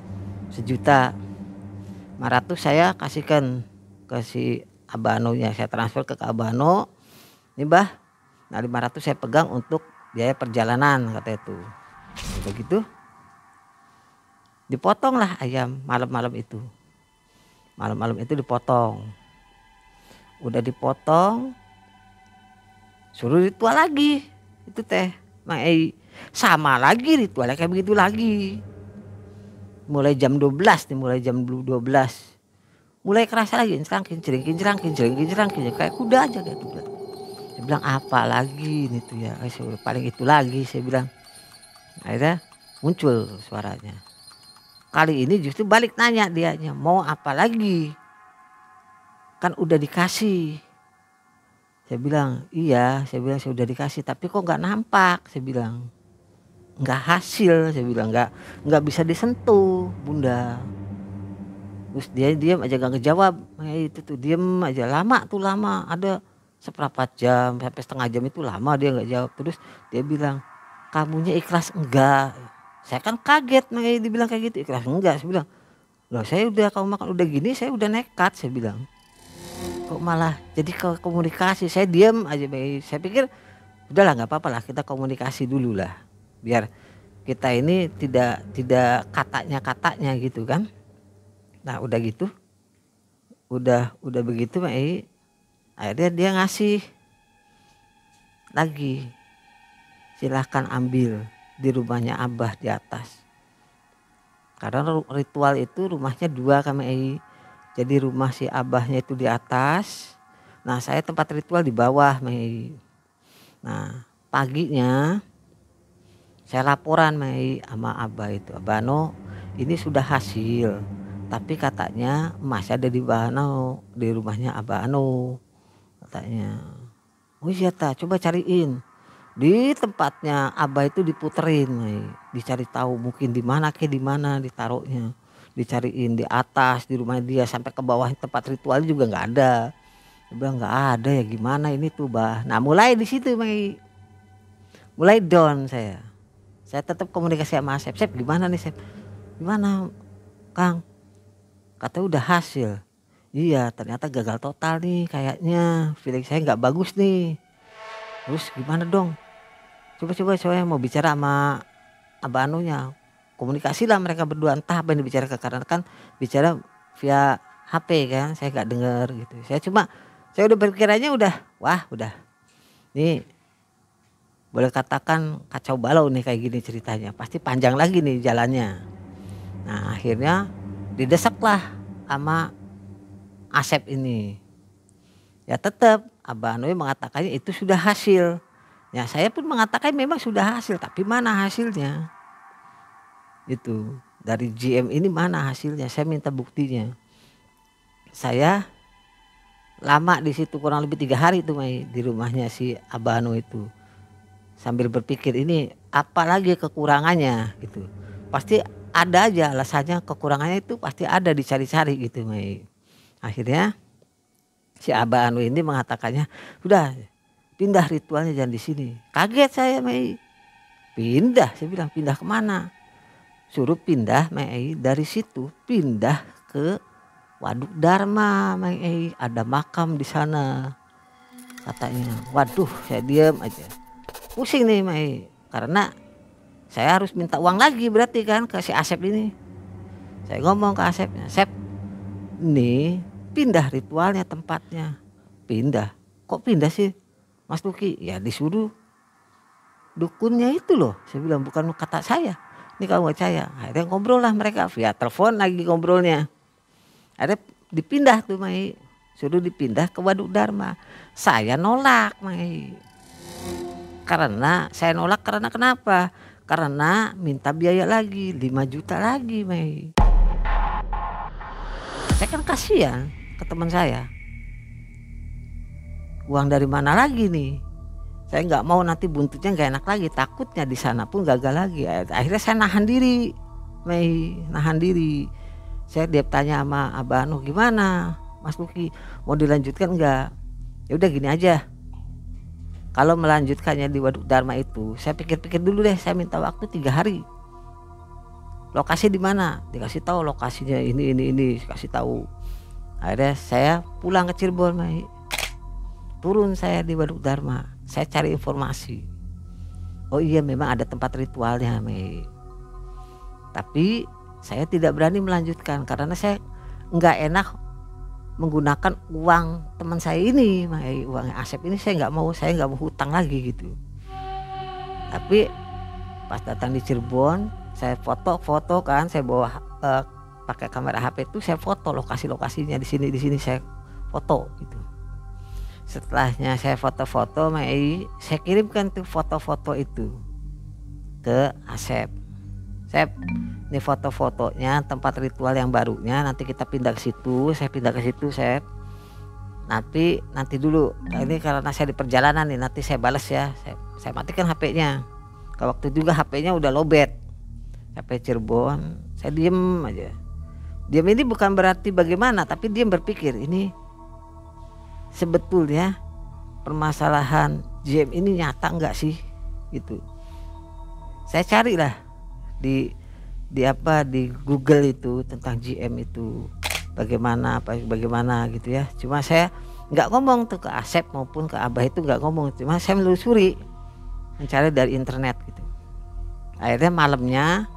1.500.000 saya kasihkan ke si Abanonya, saya transfer ke Abano. Ini bah, nah 500 saya pegang untuk biaya perjalanan kata itu. Udah gitu dipotong lah ayam malam-malam itu. Malam-malam itu dipotong. Udah dipotong, suruh ritual lagi. Itu teh, Mang Ei. Sama lagi ritualnya kayak begitu lagi. Mulai jam 12 nih, mulai jam 12. Mulai kerasa lagi, kincring, kayak kuda aja kayak kuda. Saya bilang apa lagi nih tuh ya, paling itu lagi saya bilang. Akhirnya muncul suaranya. Kali ini justru balik nanya dianya, mau apa lagi? Kan udah dikasih. Saya bilang, iya, saya udah dikasih, tapi kok nggak nampak, saya bilang. Nggak hasil, saya bilang, nggak bisa disentuh, Bunda. Terus dia diam aja gak ngejawab, itu tuh diem aja, lama, ada seperempat jam sampai setengah jam itu lama dia nggak jawab. Terus dia bilang, kamunya ikhlas enggak? Saya kan kaget, makanya dibilang kayak gitu, ikhlas enggak? Saya bilang, loh saya udah kamu makan udah gini, saya udah nekat, saya bilang. Kok malah jadi komunikasi? Saya diam aja, saya pikir udahlah nggak apa-apa lah, kita komunikasi dulu lah, biar kita ini tidak katanya gitu kan. Nah udah gitu, udah begitu, akhirnya dia ngasih lagi, silahkan ambil di rumahnya Abah di atas. Karena ritual itu rumahnya 2 kami, jadi rumah si Abahnya itu di atas. Nah saya tempat ritual di bawah, Mei. Nah paginya saya laporan, Mei, sama Abah itu, Abano ini sudah hasil, tapi katanya emasnya ada di Abano, di rumahnya Abano katanya. Oh iya coba cariin di tempatnya Abah itu, diputerin, dicari tahu mungkin di mana ditaruhnya, dicariin di atas di rumah dia sampai ke bawah tempat ritual juga nggak ada. Dia bilang nggak ada, ya gimana ini tuh bah. Nah mulai di situ, mulai down saya tetap komunikasi sama Asep. Sep gimana nih Sep, gimana Kang, katanya udah hasil. Iya ternyata gagal total nih kayaknya, feeling saya nggak bagus nih. Terus gimana dong? Coba saya mau bicara sama Abah Anunya. Komunikasi lah mereka berdua, entah apa yang dibicarakan, karena kan bicara via HP kan, saya nggak dengar gitu. Saya udah berpikirannya udah nih boleh katakan kacau balau nih kayak gini ceritanya, pasti panjang lagi nih jalannya. Nah akhirnya didesaklah sama Asep ini. Ya tetap Abah Anu mengatakannya itu sudah hasil. Ya saya pun mengatakan memang sudah hasil, tapi mana hasilnya? Itu dari GM ini mana hasilnya? Saya minta buktinya. Saya lama di situ kurang lebih 3 hari itu, di rumahnya si Abah Anu itu. Sambil berpikir ini apa lagi kekurangannya gitu. Pasti ada aja alasannya, kekurangannya itu pasti ada, dicari-cari gitu Mei. Akhirnya si Abah Anu ini mengatakannya, udah pindah ritualnya jangan di sini. Kaget saya Mei. Pindah, saya bilang pindah kemana? Suruh pindah Mei, dari situ pindah ke Waduk Dharma Mei, ada makam di sana katanya. Waduh, saya diam aja. Pusing nih Mei, karena saya harus minta uang lagi berarti kan ke si Asep ini. Saya ngomong ke Asepnya, Sep, nih pindah ritualnya tempatnya. Pindah, kok pindah sih Mas Luki? Ya disuruh dukunnya itu loh. Saya bilang bukan kata saya. Ini kamu percaya. Akhirnya ngobrol lah mereka via telepon lagi ngobrolnya. Akhirnya dipindah tuh Mai. Suruh dipindah ke Waduk Dharma. Saya nolak Mai. Karena saya nolak karena kenapa? Karena minta biaya lagi 5 juta lagi Mei. Saya kan kasihan ke teman saya. Uang dari mana lagi nih? Saya nggak mau nanti buntutnya nggak enak lagi. Takutnya di sana pun gagal lagi. Akhirnya saya nahan diri Mei, nahan diri. Saya dia tanya sama Abah Anu, gimana Mas Luki, mau dilanjutkan nggak? Ya udah gini aja. Kalau melanjutkannya di Waduk Dharma itu, saya pikir-pikir dulu deh, saya minta waktu 3 hari. Lokasi di mana? Dikasih tahu lokasinya ini, kasih tahu. Akhirnya saya pulang ke Cirebon, Mai. Turun saya di Waduk Dharma, saya cari informasi. Oh iya memang ada tempat ritualnya, Mai. Tapi saya tidak berani melanjutkan karena saya nggak enak menggunakan uang teman saya ini, uang Asep ini saya nggak mau hutang lagi gitu. Tapi pas datang di Cirebon, saya foto kan, saya bawa pakai kamera HP itu, saya foto lokasinya di sini saya foto gitu. Setelahnya saya foto-foto, saya kirimkan tuh foto-foto itu ke Asep. Sep, ini foto-fotonya tempat ritual yang barunya, nanti kita pindah ke situ, saya pindah ke situ, Sep. Nanti dulu, ini karena saya di perjalanan nih, nanti saya balas ya. Saya matikan HP-nya. Kalau waktu juga HP-nya udah lowbat. HP Cirebon, saya diem aja. Diam ini bukan berarti bagaimana, tapi dia berpikir ini sebetulnya permasalahan GM ini nyata enggak sih gitu. Saya carilah di Google itu tentang GM itu bagaimana gitu ya. Cuma saya nggak ngomong tuh ke Asep maupun ke Abah, itu nggak ngomong, cuma saya menelusuri, mencari dari internet gitu. Akhirnya malamnya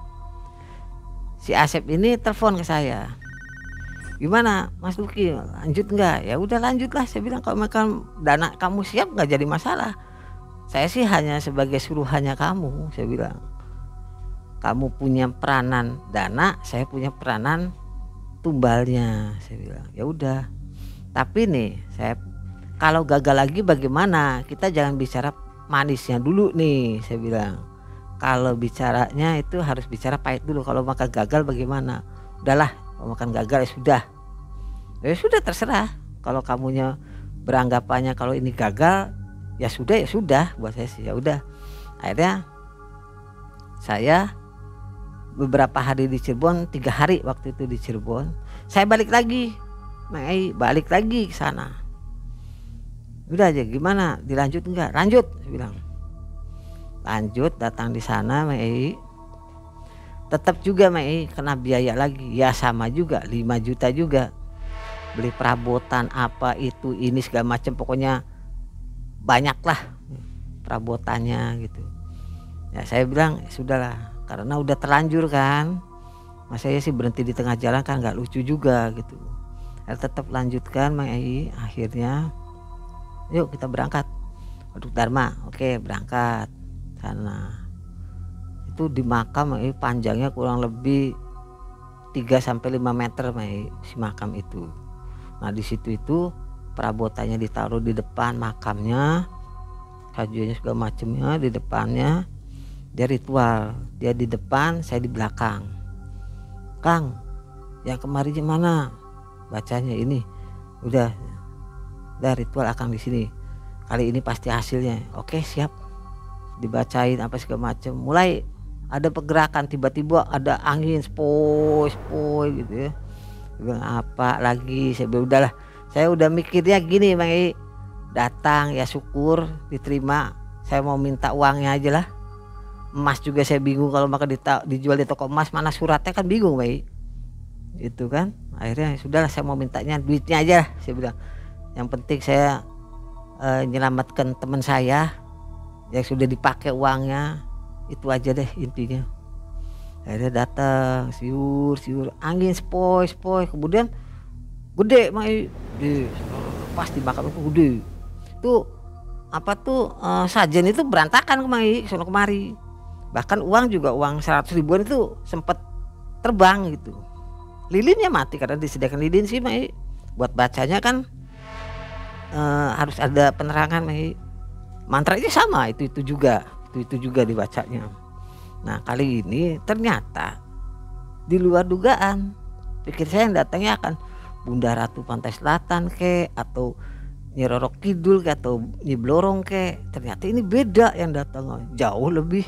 si Asep ini telepon ke saya, gimana Mas Luki, lanjut nggak? Ya udah lanjutlah, saya bilang kalau makan dana kamu siap nggak jadi masalah. Saya sih hanya sebagai suruhannya kamu, saya bilang. Kamu punya peranan dana, saya punya peranan tumbalnya, saya bilang. Ya udah. Tapi nih, saya kalau gagal lagi bagaimana? Kita jangan bicara manisnya dulu nih, saya bilang. Kalau bicaranya itu harus bicara pahit dulu. Kalau makan gagal bagaimana? Udahlah, kalau makan gagal ya sudah. Ya sudah terserah. Kalau kamunya beranggapannya kalau ini gagal, ya sudah buat saya sih. Ya udah. Akhirnya saya beberapa hari di Cirebon, 3 hari waktu itu di Cirebon, saya balik lagi ke sana. Udah aja, gimana, dilanjut enggak? Lanjut, saya bilang. Lanjut, datang di sana, tetap juga kena biaya lagi, ya sama juga 5 juta juga, beli perabotan apa itu ini segala macam, pokoknya banyak lah perabotannya gitu. Ya saya bilang ya sudahlah, karena udah terlanjur kan, masa saya sih berhenti di tengah jalan kan nggak lucu juga gitu. Saya tetap lanjutkan akhirnya yuk kita berangkat Waduk Dharma. Oke, berangkat sana. Itu di makam panjangnya kurang lebih 3-5 meter si makam itu. Nah di situ itu perabotannya ditaruh di depan makamnya, kajunya segala macamnya di depannya. Dia ritual, dia di depan, saya di belakang. Kang, yang kemarin gimana? Bacanya ini, udah ritual akang di sini. Kali ini pasti hasilnya. Oke siap. Dibacain apa segala macam. Mulai ada pergerakan, tiba-tiba ada angin spoi gitu ya. Dia bilang apa lagi, saya bilang udahlah, saya udah mikirnya gini Bang Ei, datang ya syukur diterima, saya mau minta uangnya aja lah. Emas juga saya bingung kalau maka dijual di toko emas, mana suratnya kan bingung Bang Ei. Itu kan akhirnya sudahlah, saya mau mintanya duitnya aja lah, saya bilang. Yang penting saya menyelamatkan teman saya yang sudah dipakai uangnya, itu aja deh intinya. Akhirnya datang siur angin spoi, kemudian gede Bang Ei, pas di makam itu gede. Itu apa tuh sajen itu berantakan Bang Ei, sono kemari. Bahkan uang juga, uang 100 ribuan itu sempet terbang gitu. Lilinnya mati karena disediakan lilin sih Bang Ei. Buat bacanya kan harus ada penerangan Bang Ei. Mantranya sama, itu juga dibacanya. Nah kali ini ternyata di luar dugaan. Pikir saya yang datangnya akan Bunda Ratu Pantai Selatan ke, atau Nyi Roro Kidul ke, atau Nyi Blorong ke. Ternyata ini beda yang datang, jauh lebih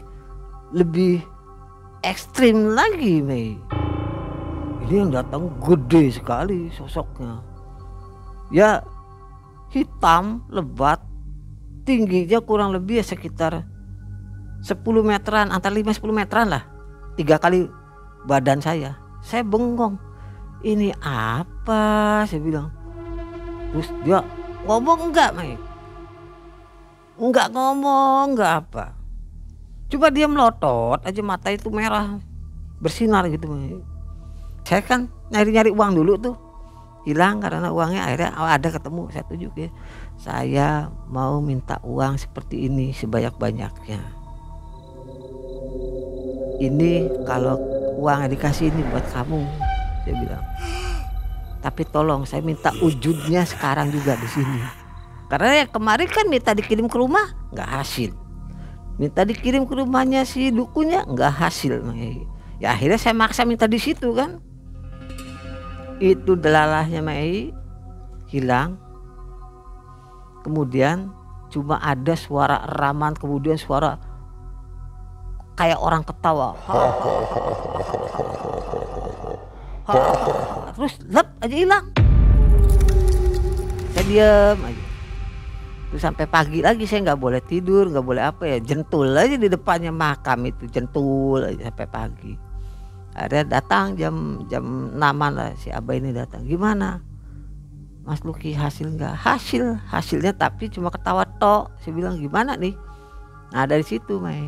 ekstrim lagi Mei. Ini yang datang gede sekali sosoknya. Ya hitam, lebat, tingginya kurang lebih ya sekitar 10 meteran, antara 5-10 meteran lah. 3 kali badan saya. Saya bengong. Ini apa? Saya bilang. Terus dia ngomong enggak Mei. Enggak ngomong, enggak apa. Coba dia melotot aja, mata itu merah bersinar gitu. Saya kan nyari uang dulu tuh, hilang karena uangnya. Akhirnya ada ketemu, saya tunjuk ya, saya mau minta uang seperti ini sebanyak-banyaknya. Ini kalau uang yang dikasih ini buat kamu, saya bilang. Tapi tolong saya minta wujudnya sekarang juga di sini. Karena ya kemarin kan minta dikirim ke rumah nggak hasil. Minta dikirim ke rumahnya si dukunya nggak hasil. Ya akhirnya saya maksa minta di situ kan. Itu delalahnya Mei hilang. Kemudian cuma ada suara eraman, kemudian suara kayak orang ketawa. Terus lep aja hilang. Saya diam aja. Terus sampai pagi lagi saya nggak boleh tidur, nggak boleh apa ya, jentul aja di depannya makam itu, jentul aja sampai pagi. Akhirnya datang jam 6-an lah si Abah ini datang. Gimana Mas Luki, hasil nggak? Hasilnya tapi cuma ketawa tok. Saya bilang gimana nih? Nah dari situ Mei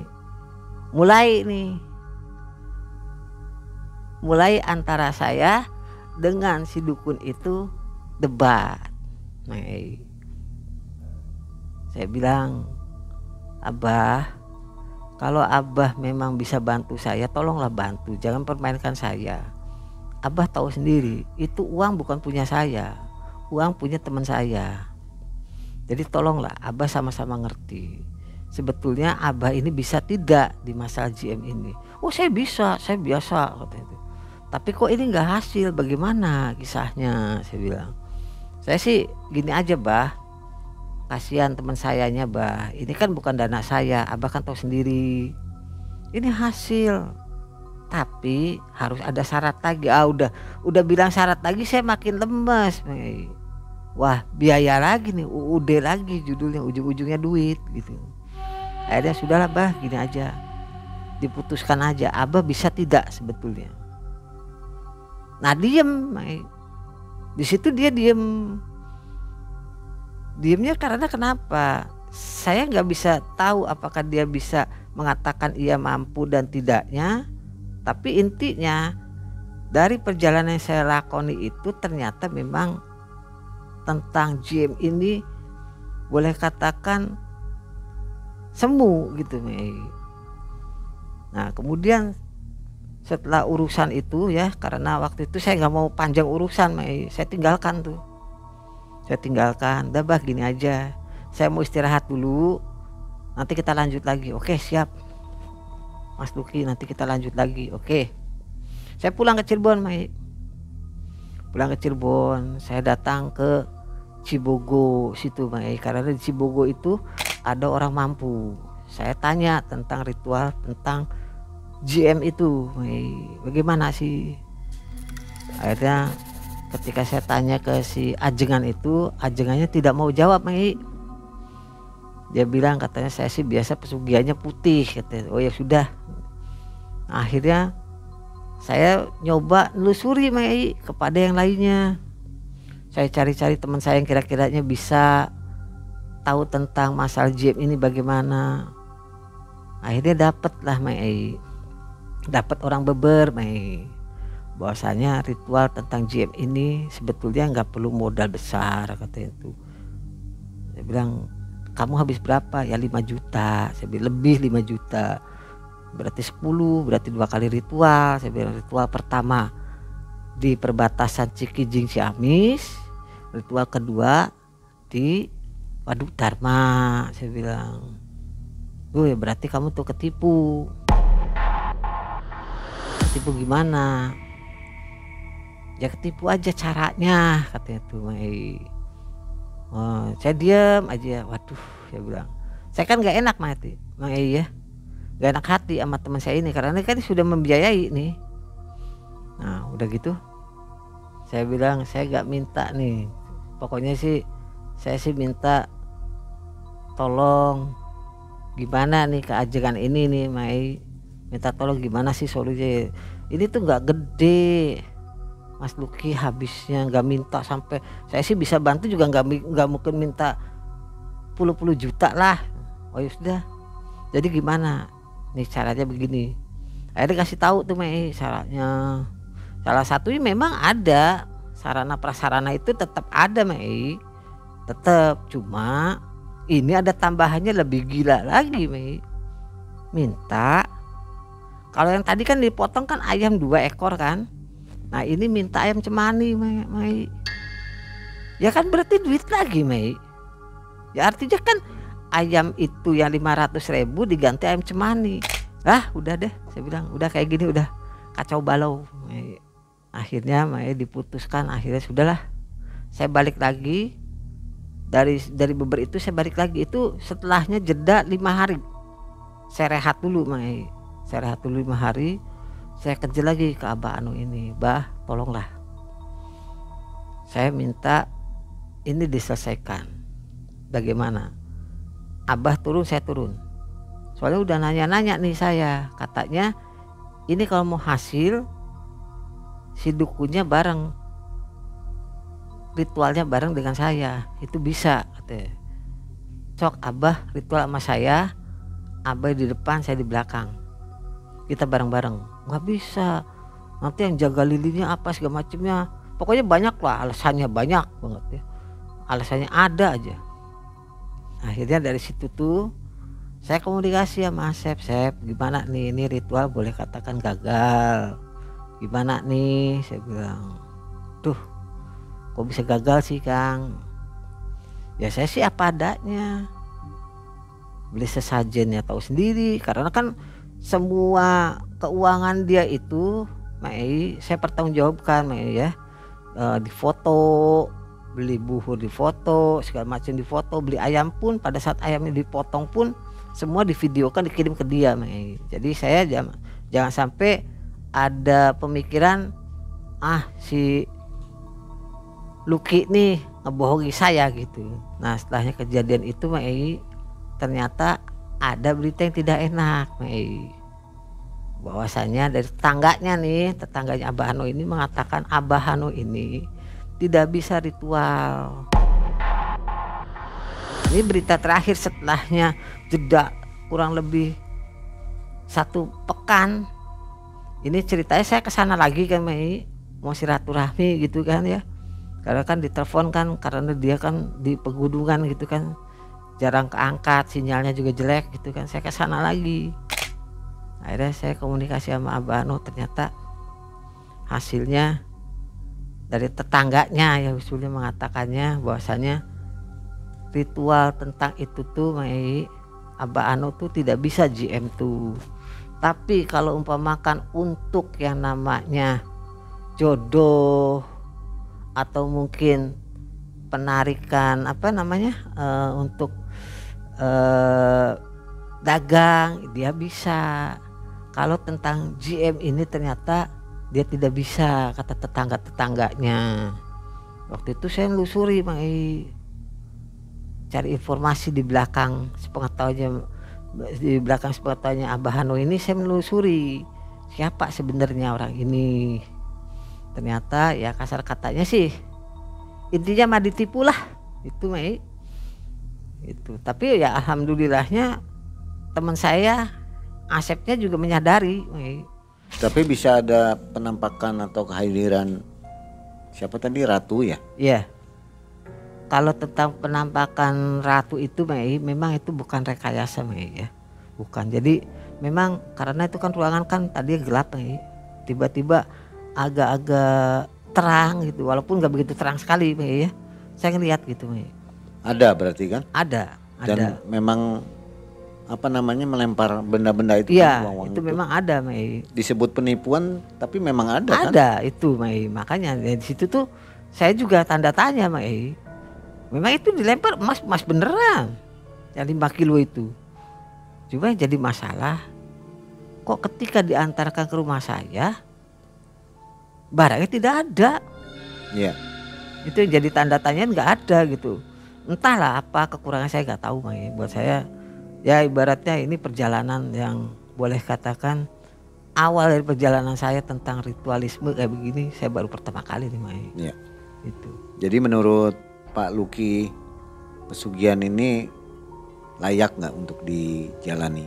mulai antara saya dengan si dukun itu debat. Mei, saya bilang, Abah, kalau Abah memang bisa bantu saya, tolonglah bantu, jangan permainkan saya. Abah tahu sendiri, itu uang bukan punya saya, uang punya teman saya. Jadi tolonglah, Abah sama-sama ngerti. Sebetulnya Abah ini bisa tidak di masalah GM ini? Oh saya bisa, saya biasa katanya. Tapi kok ini nggak hasil, bagaimana kisahnya? Saya bilang, saya sih gini aja Bah, kasihan teman sayanya Bah, ini kan bukan dana saya, Abah kan tahu sendiri. Ini hasil, tapi harus ada syarat lagi. Udah bilang syarat lagi, saya makin lemes. Wah biaya lagi nih, UUD lagi judulnya, ujung-ujungnya duit gitu. Akhirnya sudahlah Bah, gini aja, diputuskan aja, Abah bisa tidak sebetulnya. Nah diem, di situ dia diem. Diemnya karena kenapa? Saya nggak bisa tahu apakah dia bisa mengatakan ia mampu dan tidaknya. Tapi intinya dari perjalanan yang saya lakoni itu ternyata memang tentang GM ini boleh katakan semu gitu. Nah kemudian setelah urusan itu ya, karena waktu itu saya nggak mau panjang urusan, saya tinggalkan tuh. Saya tinggalkan, dah Bah gini aja, saya mau istirahat dulu, nanti kita lanjut lagi. Oke siap Mas Luki, nanti kita lanjut lagi. Oke. Saya pulang ke Cirebon, pulang ke Cirebon, saya datang ke Cibogo situ, karena di Cibogo itu ada orang mampu. Saya tanya tentang ritual, tentang GM itu, bagaimana sih? Akhirnya ketika saya tanya ke si ajengan itu, ajengannya tidak mau jawab, Mei. Dia bilang katanya saya sih biasa pesugihannya putih, katanya. Oh ya sudah. Nah, akhirnya saya nyoba nelusuri, Mei, kepada yang lainnya. Saya cari-cari teman saya yang kira-kiranya bisa tahu tentang masalah GM ini bagaimana. Akhirnya dapatlah, Mei. Dapat orang beber, Mei. Bahwasanya ritual tentang GM ini sebetulnya nggak perlu modal besar, katanya itu. Saya bilang, kamu habis berapa? Ya 5 juta. Saya bilang lebih 5 juta. Berarti 10, berarti 2 kali ritual. Saya bilang ritual pertama di perbatasan Cikijing Ciamis, ritual kedua di Waduk Dharma. Saya bilang, ya berarti kamu tuh ketipu. Ketipu gimana? Ya ketipu aja caranya, katanya tuh, Mai. Oh, saya diam aja. Waduh, saya bilang, saya kan nggak enak, Mai, ya, nggak enak hati sama teman saya ini karena kan sudah membiayai nih. Nah udah gitu, saya bilang saya nggak minta nih, pokoknya sih saya sih minta tolong gimana nih keajengan ini nih, Mai, minta tolong gimana sih solusinya. Ini tuh nggak gede, Mas Luki, habisnya nggak minta sampai, saya sih bisa bantu juga nggak mungkin minta puluh juta lah. Oh ya sudah, jadi gimana nih caranya begini. Akhirnya kasih tahu tuh, Mei, syaratnya. Salah satunya memang ada sarana prasarana itu tetap ada, Mei, tetap, cuma ini ada tambahannya lebih gila lagi, Mei. Minta, kalau yang tadi kan dipotong kan ayam 2 ekor kan. Nah ini minta ayam cemani, Mei. Ya kan berarti duit lagi, Mei. Ya artinya kan ayam itu yang 500.000 diganti ayam cemani. Udah deh, saya bilang udah kayak gini udah kacau balau, Mei. Akhirnya, Mei, diputuskan, akhirnya sudahlah. Saya balik lagi dari beber itu, saya balik lagi itu setelahnya jeda 5 hari. Saya rehat dulu, Mei. Saya rehat dulu 5 hari. Saya kerja lagi ke Abah Anu ini, Bah, tolonglah. Saya minta ini diselesaikan. Bagaimana? Abah turun, saya turun. Soalnya udah nanya-nanya nih saya, katanya ini kalau mau hasil si dukunnya bareng, ritualnya bareng dengan saya, itu bisa, katanya. Sok Abah ritual sama saya, Abah di depan, saya di belakang, kita bareng-bareng. Nggak bisa, nanti yang jaga lilinnya apa segala macamnya, pokoknya banyak lah alasannya, banyak banget ya, alasannya ada aja. Akhirnya dari situ tuh saya komunikasi sama Sep, gimana nih, ini ritual boleh katakan gagal, gimana nih, saya bilang, tuh kok bisa gagal sih, Kang? Ya saya sih apa adanya, beli sesajen ya tahu sendiri, karena kan semua keuangan dia itu, Mei, saya pertanggungjawabkan, Mei, ya. Di foto, beli buhur di foto, segala macam di foto, beli ayam pun pada saat ayamnya dipotong pun semua divideokan, dikirim ke dia, Mei. Jadi saya jangan sampai ada pemikiran si Luki nih ngebohongi saya gitu. Nah setelahnya kejadian itu, Mei, ternyata ada berita yang tidak enak, Mei. Bahwasanya dari tetangganya Abah Hano ini mengatakan Abah Hano ini tidak bisa ritual. Ini berita terakhir setelahnya jeda kurang lebih 1 pekan. Ini ceritanya saya kesana lagi kan, Mei, mau silaturahmi gitu kan ya. Karena kan ditelepon kan, karena dia kan di pegunungan gitu kan, jarang keangkat, sinyalnya juga jelek gitu kan. Saya kesana lagi. Akhirnya saya komunikasi sama Abah Anu, ternyata hasilnya dari tetangganya ya usulnya mengatakannya bahwasanya ritual tentang itu tuh, Mei, Abah Anu tuh tidak bisa GM tuh. Tapi kalau umpamakan untuk yang namanya jodoh atau mungkin penarikan untuk dagang, dia bisa. kalau tentang GM ini ternyata dia tidak bisa, kata tetangga-tetangganya. Waktu itu saya nelusuri Mai, cari informasi di belakang sepengetahuannya Abah Hano ini. Saya menelusuri siapa sebenarnya orang ini. Ternyata ya kasar katanya sih, intinya mah ditipu lah itu Mai. Itu tapi ya alhamdulillahnya teman saya Asepnya juga menyadari Mai. Tapi bisa ada penampakan atau kehadiran siapa tadi, Ratu ya? Iya. Kalau tentang penampakan Ratu itu Mei, memang itu bukan rekayasa Mei ya. Bukan. Jadi memang karena itu kan ruangan kan tadi gelap Mei. Tiba-tiba agak-agak terang gitu, walaupun nggak begitu terang sekali Mei ya. Saya ngeliat gitu Mei. Ada berarti kan? Ada. Dan memang apa namanya, melempar benda-benda itu Iya, kan, uang itu memang ada Mei. Disebut penipuan tapi memang ada kan? Ada itu Mei. Makanya di situ tuh saya juga tanda tanya Mei. Memang itu dilempar emas beneran yang 5 kilo itu. Cuma yang jadi masalah, kok ketika diantarkan ke rumah saya barangnya tidak ada. Iya. Itu yang jadi tanda tanya, nggak ada gitu. Entahlah apa kekurangan, saya nggak tahu Mai. Buat saya ya ibaratnya ini perjalanan yang boleh katakan awal dari perjalanan saya tentang ritualisme kayak begini, saya baru pertama kali nih Mai. Iya. Itu. Jadi menurut Pak Luki, pesugihan ini layak nggak untuk dijalani?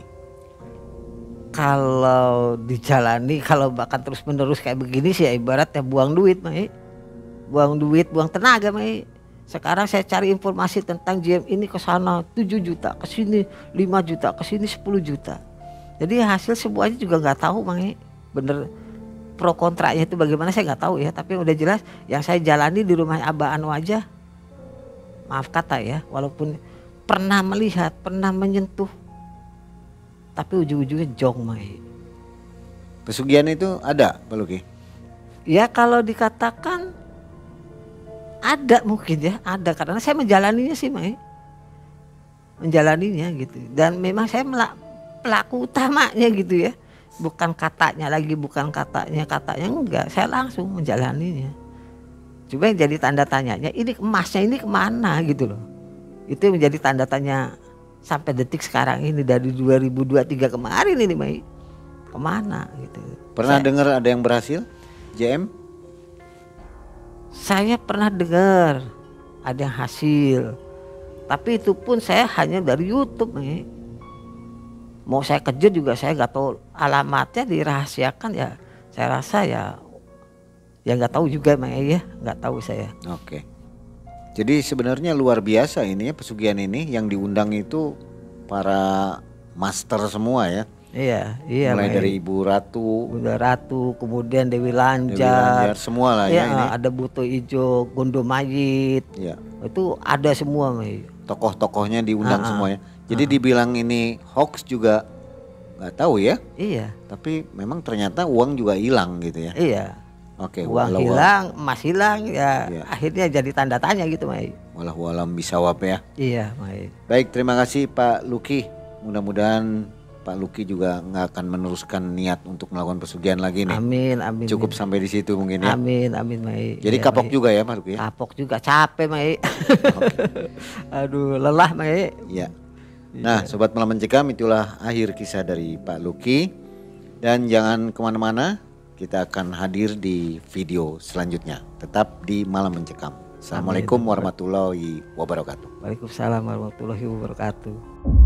Kalau dijalani, kalau bahkan terus menerus kayak begini sih ya ibaratnya buang duit Mai. Buang duit, buang tenaga Mai. Sekarang saya cari informasi tentang GM ini ke sana 7 juta, ke sini 5 juta, ke sini 10 juta. Jadi hasil semuanya juga nggak tahu Mai. Bener pro kontranya itu bagaimana saya nggak tahu ya, tapi udah jelas yang saya jalani di rumah Abah Anu aja. Maaf kata ya, walaupun pernah melihat, pernah menyentuh, tapi ujung-ujungnya jong Mai. Pesugihan itu ada Pak Luki? Ya kalau dikatakan ada mungkin ya, ada karena saya menjalaninya sih Mai. Menjalaninya gitu. Dan memang saya pelaku utamanya gitu ya. Bukan katanya lagi, bukan katanya enggak, saya langsung menjalaninya. Coba yang jadi tanda tanyanya, ini emasnya ini kemana gitu loh. Itu yang menjadi tanda tanya sampai detik sekarang ini, dari 2023 kemarin ini Mai. Kemana gitu. Pernah dengar ada yang berhasil JM? Saya pernah dengar ada yang hasil. Tapi itu pun saya hanya dari YouTube Mai. Mau saya kejar juga saya nggak tahu alamatnya, dirahasiakan ya. Saya rasa ya nggak tahu juga Mai ya, nggak tahu saya. Oke. Jadi sebenarnya luar biasa ini ya pesugihan ini, yang diundang itu para master semua ya. Iya. Mulai Mai. dari Ibu Ratu, kemudian Dewi Dewi Lanjar, Lanjar, semua lah ya ini. ada Buto Ijo, Gondo Mayit. Ya. Itu ada semua Mai. Tokoh-tokohnya diundang semuanya. Jadi dibilang ini hoax juga nggak tahu ya. Iya. Tapi memang ternyata uang juga hilang gitu ya. Iya. Oke. Uang hilang, emas hilang ya. Iya. Akhirnya jadi tanda tanya gitu Mai. Walau bisawab ya. Iya Mai. Baik, terima kasih Pak Luki. Mudah-mudahan Pak Luki juga nggak akan meneruskan niat untuk melakukan pesugihan lagi nih. Amin. Cukup sampai di situ mungkin ya. Amin Mai. Jadi Ya, kapok Mai. juga ya Pak Luki ya. Kapok juga, capek Mai. Aduh, lelah Mai. Iya. Nah, Sobat Malam Mencekam, itulah akhir kisah dari Pak Luki. Dan jangan kemana-mana, kita akan hadir di video selanjutnya. Tetap di Malam Mencekam. Assalamualaikum warahmatullahi wabarakatuh. Waalaikumsalam warahmatullahi wabarakatuh.